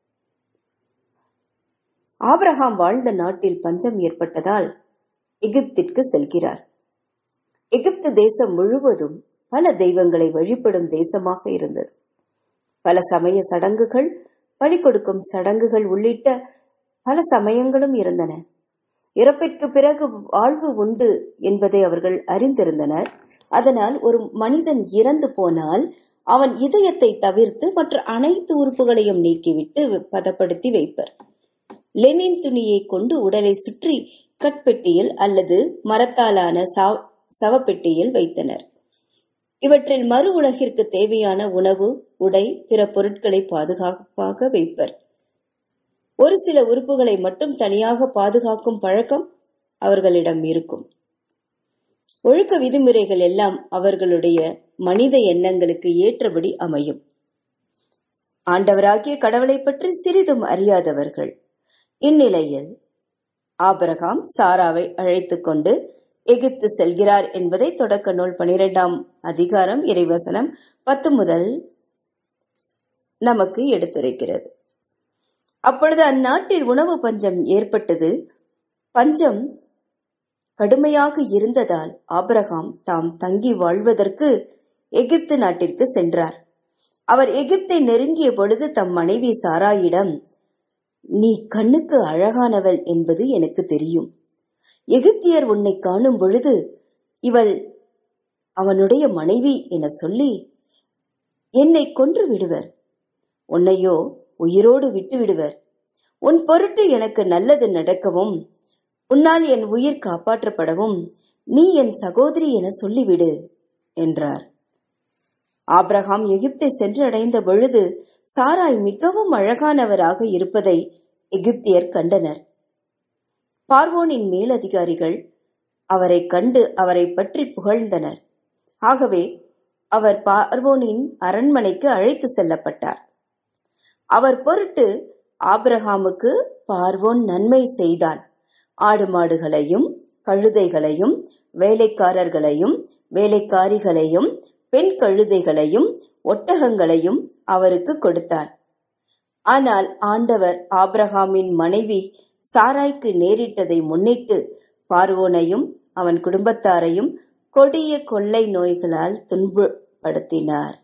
ஆபிரகாம் வாழ்ந்த நாட்டில் பஞ்சம் ஏற்பட்டதால் எகிப்திற்கு செல்கிறார். எகிப்து தேசம் முழுவதும் பல தெய்வங்களை வழிபடும் தேசமாக இருந்தது. பல சமய சடங்குகள், பலி கொடுக்கும் சடங்குகள் உள்ளிட்ட பல சமயங்களும் இருந்தன. இறப்பிற்கு பிறகு வாழ்வு உண்டு என்பதை அவர்கள் அறிந்திருந்தனர். அதனால் ஒரு மனிதன் இறந்து போனால் அவன் இதயத்தை தவிர்த்து மற்ற அனைத்து உறுப்புகளையும் நீக்கிவிட்டு பதப்படுத்தி வைப்பர். லெனின் துணியை கொண்டு உடலை சுற்றி கட்பெட்டியில் அல்லது மரத்தாலான சவப்பெட்டியில் வைத்தனர். இவற்றில் மறு உலகிற்கு தேவையான உணவு, உடை, பிற பொருட்களை பாதுகாப்பாக வைப்பர். ஒரு சில உறுப்புகளை மட்டும் தனியாக பாதுகாக்கும் பழக்கம் அவர்களிடம் இருக்கும். ஒழுக்க விதிமுறைகள் எல்லாம் அவர்களுடைய மனித எண்ணங்களுக்கு ஏற்றபடி அமையும். ஆண்டவராகிய கடவுளை பற்றி சிறிதும் அறியாதவர்கள். இந்நிலையில் ஆபிரகாம் சாராவை அழைத்துக் கொண்டு எகிப்து செல்கிறார் என்பதை தொடக்க நூல் 12ஆம் அதிகாரம் இறைவசனம் 10 முதல் நமக்கு எடுத்துரைக்கிறது. அப்பொழுது அந்நாட்டில் உணவு பஞ்சம் ஏற்பட்டது. பஞ்சம் கடுமையாக இருந்ததால் ஆபிரகாம் தாம் தங்கி வாழ்வதற்கு எகிப்து நாட்டிற்கு சென்றார். அவர் எகிப்தை நெருங்கிய பொழுது தம் மனைவி சாராயிடம், நீ கண்ணுக்கு அழகானவள் என்பது எனக்கு தெரியும். எகிப்தியர் உன்னை காணும் பொழுது இவள் அவனுடைய மனைவி என சொல்லி என்னை கொன்று விடுவர், உன்னையோ உயிரோடு விட்டு விடுவர். உன் பொருட்டு எனக்கு நல்லது நடக்கவும் உன்னால் என் உயிர் காப்பாற்றப்படவும் நீ என் சகோதரி என சொல்லிவிடு என்றார். ஆபிரகாம் எகிப்தை சென்றடைந்த பொழுது சாராய் மிகவும் அழகானவராக இருப்பதை எகிப்தியர் கண்டனர். பார்வோனின் மேலதிகாரிகள் அவரை கண்டு அவரை பற்றி புகழ்ந்தனர். ஆகவே அவர் பார்வோனின் அரண்மனைக்கு அழைத்து செல்லப்பட்டார். அவர் பொருட்டு ஆபிரகாமுக்கு பார்வோன் நன்மை செய்தான். ஆடு மாடுகளையும் கழுதைகளையும் வேலைக்காரர்களையும் வேலைக்காரிகளையும் பெண் கழுதைகளையும் ஒட்டகங்களையும் அவருக்கு கொடுத்தார். ஆனால் ஆண்டவர் ஆபிரகாமின் மனைவி சாராய்க்கு நேரிட்டதை முன்னிட்டு பார்வோனையும் அவன் குடும்பத்தாரையும் கொடிய கொள்ளை நோய்களால் துன்பப்படுத்தினார்.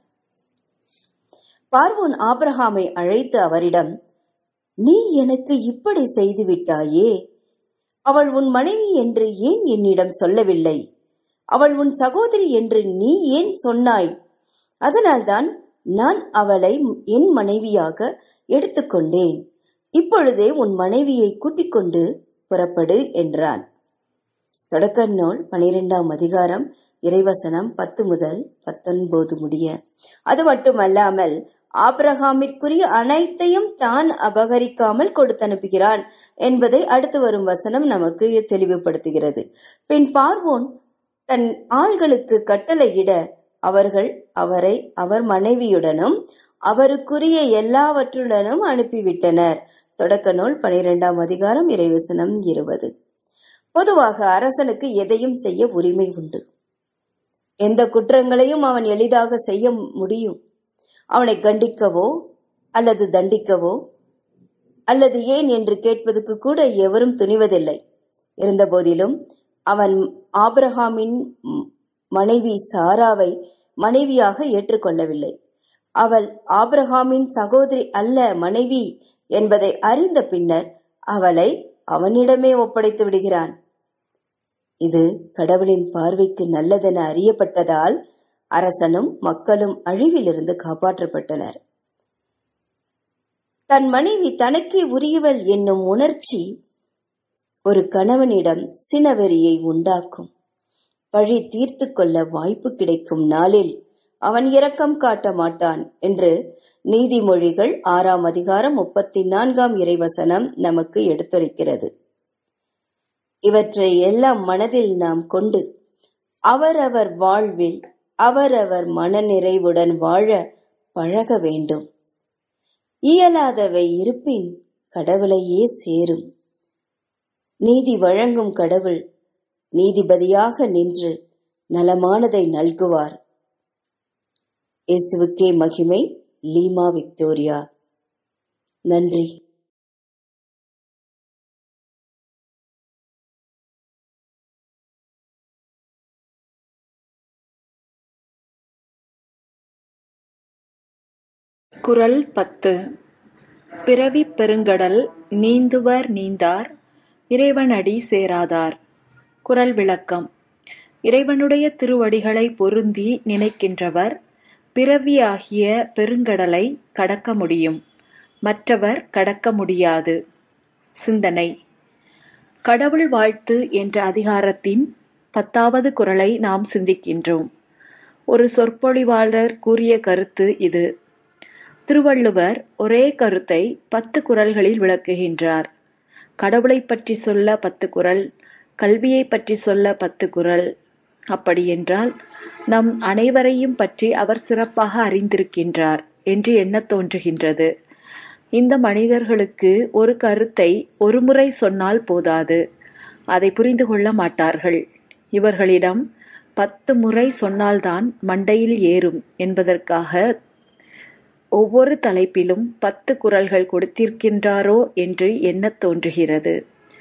பார்வோன் ஆபிரகாமை அழைத்து அவரிடம், நீ எனக்கு இப்படி செய்து விட்டாயே, அவள் உன் மனைவி என்று ஏன் என்னிடம் சொல்லவில்லை? அவள் உன் சகோதரி என்று நீ ஏன் சொன்னாய்? அதனால்தான் நான் அவளை என் மனைவியாக எடுத்துக்கொண்டேன். இப்பொழுதே உன் மனைவியை கூட்டிக் கொண்டு புறப்படு என்றான். தொடக்க நூல் 12ஆம் அதிகாரம் இறைவசனம் 10 முதல் 19 முடிய. அது மட்டுமல்லாமல் ஆபிரகாமிற்குரிய அனைத்தையும் தான் அபகரிக்காமல் கொடுத்தனுப்புகிறான் என்பதை அடுத்து வரும் வசனம் நமக்கு தெளிவுபடுத்துகிறது. பின் பார்வோன் தன் ஆள்களுக்கு கட்டளையிட அவர்கள் அவரை அவர் மனைவியுடனும் அவருக்குரிய எல்லாவற்றுடனும் அனுப்பிவிட்டனர். தொடக்க நூல் 12ஆம் அதிகாரம் இறைவசனம் 20. பொதுவாக அரசனுக்கு எதையும் செய்ய உரிமை உண்டு. எந்த குற்றங்களையும் அவன் எளிதாக செய்ய முடியும். அவனை கண்டிக்கவோ அல்லது தண்டிக்கவோ அல்லது ஏன் என்று கேட்பதற்கு கூட எவரும் துணிவதில்லை. இருந்த போதிலும் அவன் ஆபிரகாமின் மனைவி சாராவை மனைவியாக ஏற்றுக்கொள்ளவில்லை. அவள் ஆபிரகாமின் சகோதரி அல்ல, மனைவி என்பதை அறிந்த பின்னர் அவளை அவனிடமே ஒப்படைத்து விடுகிறான். இது கடவுளின் பார்வைக்கு நல்லதென அறியப்பட்டதால் அரசனும் மக்களும் அழிவிலிருந்து காப்பாற்றப்பட்டனர். தன் மனைவி தனக்கே உரியவள் என்னும் உணர்ச்சி ஒரு கணவனிடம் சினவெறியை உண்டாக்கும். பழி தீர்த்து கொள்ள வாய்ப்பு கிடைக்கும் நாளில் அவன் இரக்கம் காட்ட மாட்டான் என்று நீதிமொழிகள் 6ஆம் அதிகாரம் 34ஆம் இறைவசனம் நமக்கு எடுத்துரைக்கிறது. இவற்றை எல்லாம் மனதில் நாம் கொண்டு அவரவர் வாழ்வில் அவரவர் மனநிறைவுடன் வாழ பழக வேண்டும். இயலாதவை இருப்பின் கடவுளையே சேரும். நீதி வழங்கும் கடவுள் நீதிபதியாக நின்று நலமானதை நல்குவார். இயேசுவுக்கே மகிமை. Lima Victoria. நன்றி. குறள் 10. பிறவிப் பெருங்கடல் நீந்துவர் நீந்தார் இறைவனடி சேராதார். குறள் விளக்கம். இறைவனுடைய திருவடிகளை பொருந்தி நினைக்கின்றவர் பிறவியாகிய பெருங்கடலை கடக்க முடியும், மற்றவர் கடக்க முடியாது. சிந்தனை. கடவுள் வாழ்த்து என்ற அதிகாரத்தின் 10வது குறளை நாம் சிந்திக்கின்றோம். ஒரு சொற்பொழிவாளர் கூறிய கருத்து இது. திருவள்ளுவர் ஒரே கருத்தை 10 குறள்களில் விளக்குகின்றார். கடவுளை பற்றி சொல்ல 10 குறள், கல்வியை பற்றி சொல்ல 10 குறள். அப்படியென்றால் நம் அனைவரையும் பற்றி அவர் சிறப்பாக அறிந்திருக்கின்றார் என்று எண்ணத் தோன்றுகின்றது. இந்த மனிதர்களுக்கு ஒரு கருத்தை ஒரு முறை சொன்னால் போதாது, அதை புரிந்து கொள்ள மாட்டார்கள். இவர்களிடம் 10 முறை சொன்னால்தான் மண்டையில் ஏறும் என்பதற்காக ஒவ்வொரு தலைப்பிலும் 10 குறள்கள் கொடுத்திருக்கின்றாரோ என்று எண்ணத் தோன்றுகிறது.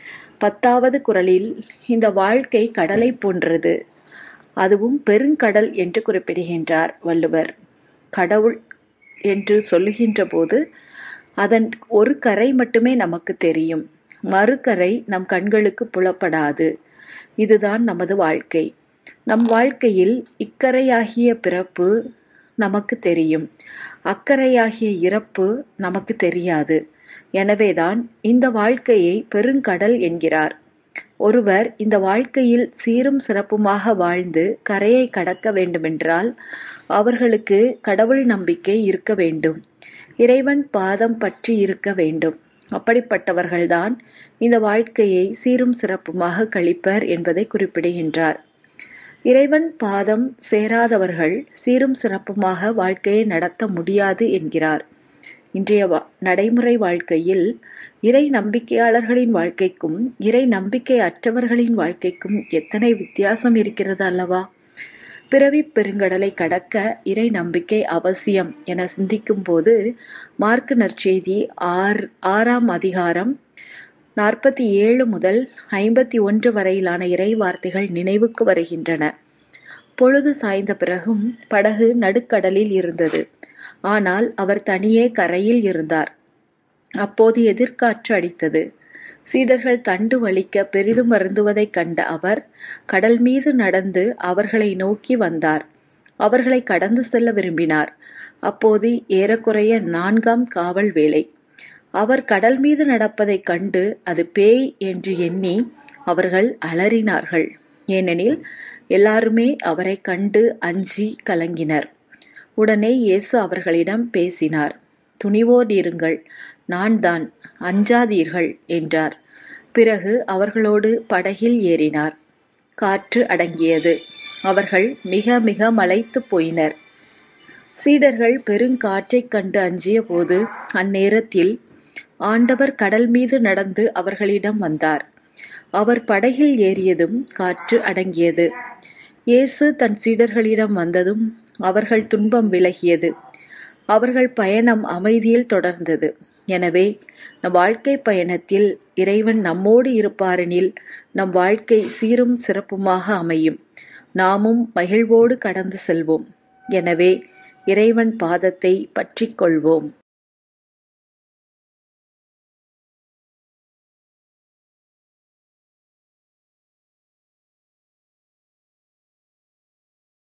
10வது குறளில் இந்த வாழ்க்கை கடலை போன்றது, அதுவும் பெருங்கடல் என்று குறிப்பிடுகின்றார் வள்ளுவர். கடவுள் என்று சொல்லுகின்ற போது அதன் ஒரு கரை மட்டுமே நமக்கு தெரியும், மறுகரை நம் கண்களுக்கு புலப்படாது. இதுதான் நமது வாழ்க்கை. நம் வாழ்க்கையில் இக்கரையாகிய பிறப்பு நமக்கு தெரியும், அக்கரையாகிய இறப்பு நமக்கு தெரியாது. எனவேதான் இந்த வாழ்க்கையை பெருங்கடல் என்கிறார். ஒருவர் இந்த வாழ்க்கையில் சீரும் சிறப்புமாக வாழ்ந்து கரையை கடக்க வேண்டுமென்றால் அவர்களுக்கு கடவுள் நம்பிக்கை இருக்க வேண்டும், இறைவன் பாதம் பற்றி இருக்க வேண்டும். அப்படிப்பட்டவர்கள்தான் இந்த வாழ்க்கையை சீரும் சிறப்புமாக கழிப்பர் என்பதை குறிப்பிடுகின்றார். இறைவன் பாதம் சேராதவர்கள் சீரும் சிறப்புமாக வாழ்க்கையை நடத்த முடியாது என்கிறார். இன்றைய நடைமுறை வாழ்க்கையில் இறை நம்பிக்கையாளர்களின் வாழ்க்கைக்கும் இறை நம்பிக்கை அற்றவர்களின் வாழ்க்கைக்கும் எத்தனை வித்தியாசம் இருக்கிறது அல்லவா? பிறவிப் பெருங்கடலை கடக்க இறை நம்பிக்கை அவசியம் என சிந்திக்கும் போது மார்க்கு நற்செய்தி 6ஆம் அதிகாரம் 47 முதல் 51 வரையிலான இறை வார்த்தைகள் நினைவுக்கு வருகின்றன. பொழுது சாய்ந்த பிறகும் படகு நடுக்கடலில் இருந்தது. ஆனால் அவர் தனியே கரையில் இருந்தார். அப்போது எதிர்காற்று அடித்தது. சீடர்கள் தண்டு வலிக்க பெரிதும் வருந்துவதைக் கண்ட அவர் கடல் மீது நடந்து அவர்களை நோக்கி வந்தார். அவர்களை கடந்து செல்ல விரும்பினார். அப்போது ஏறக்குறைய 4ஆம் காவல் வேளை. அவர் கடல் மீது நடப்பதைக் கண்டு அது பேய் என்று எண்ணி அவர்கள் அலறினார்கள். ஏனெனில் எல்லாருமே அவரை கண்டு அஞ்சி கலங்கினர். உடனே இயேசு அவர்களிடம் பேசினார். துணிவோடிருங்கள், நான் தான், அஞ்சாதீர்கள் என்றார். பிறகு அவர்களோடு படகில் ஏறினார். காற்று அடங்கியது. அவர்கள் மிக மிக மலைத்து போயினர். சீடர்கள் பெருங்காற்றைக் கண்டு அஞ்சிய போது அந்நேரத்தில் ஆண்டவர் கடல் மீது நடந்து அவர்களிடம் வந்தார். அவர் படகில் ஏறியதும் காற்று அடங்கியது. இயேசு தன் சீடர்களிடம் வந்ததும் அவர்கள் துன்பம் விலகியது. அவர்கள் பயணம் அமைதியில் தொடர்ந்தது. எனவே நம் வாழ்க்கை பயணத்தில் இறைவன் நம்மோடு இருப்பாரெனில் நம் வாழ்க்கை சீரும் சிறப்புமாக அமையும். நாமும் மகிழ்வோடு கடந்து செல்வோம். எனவே இறைவன் பாதத்தை பற்றிக் கொள்வோம்.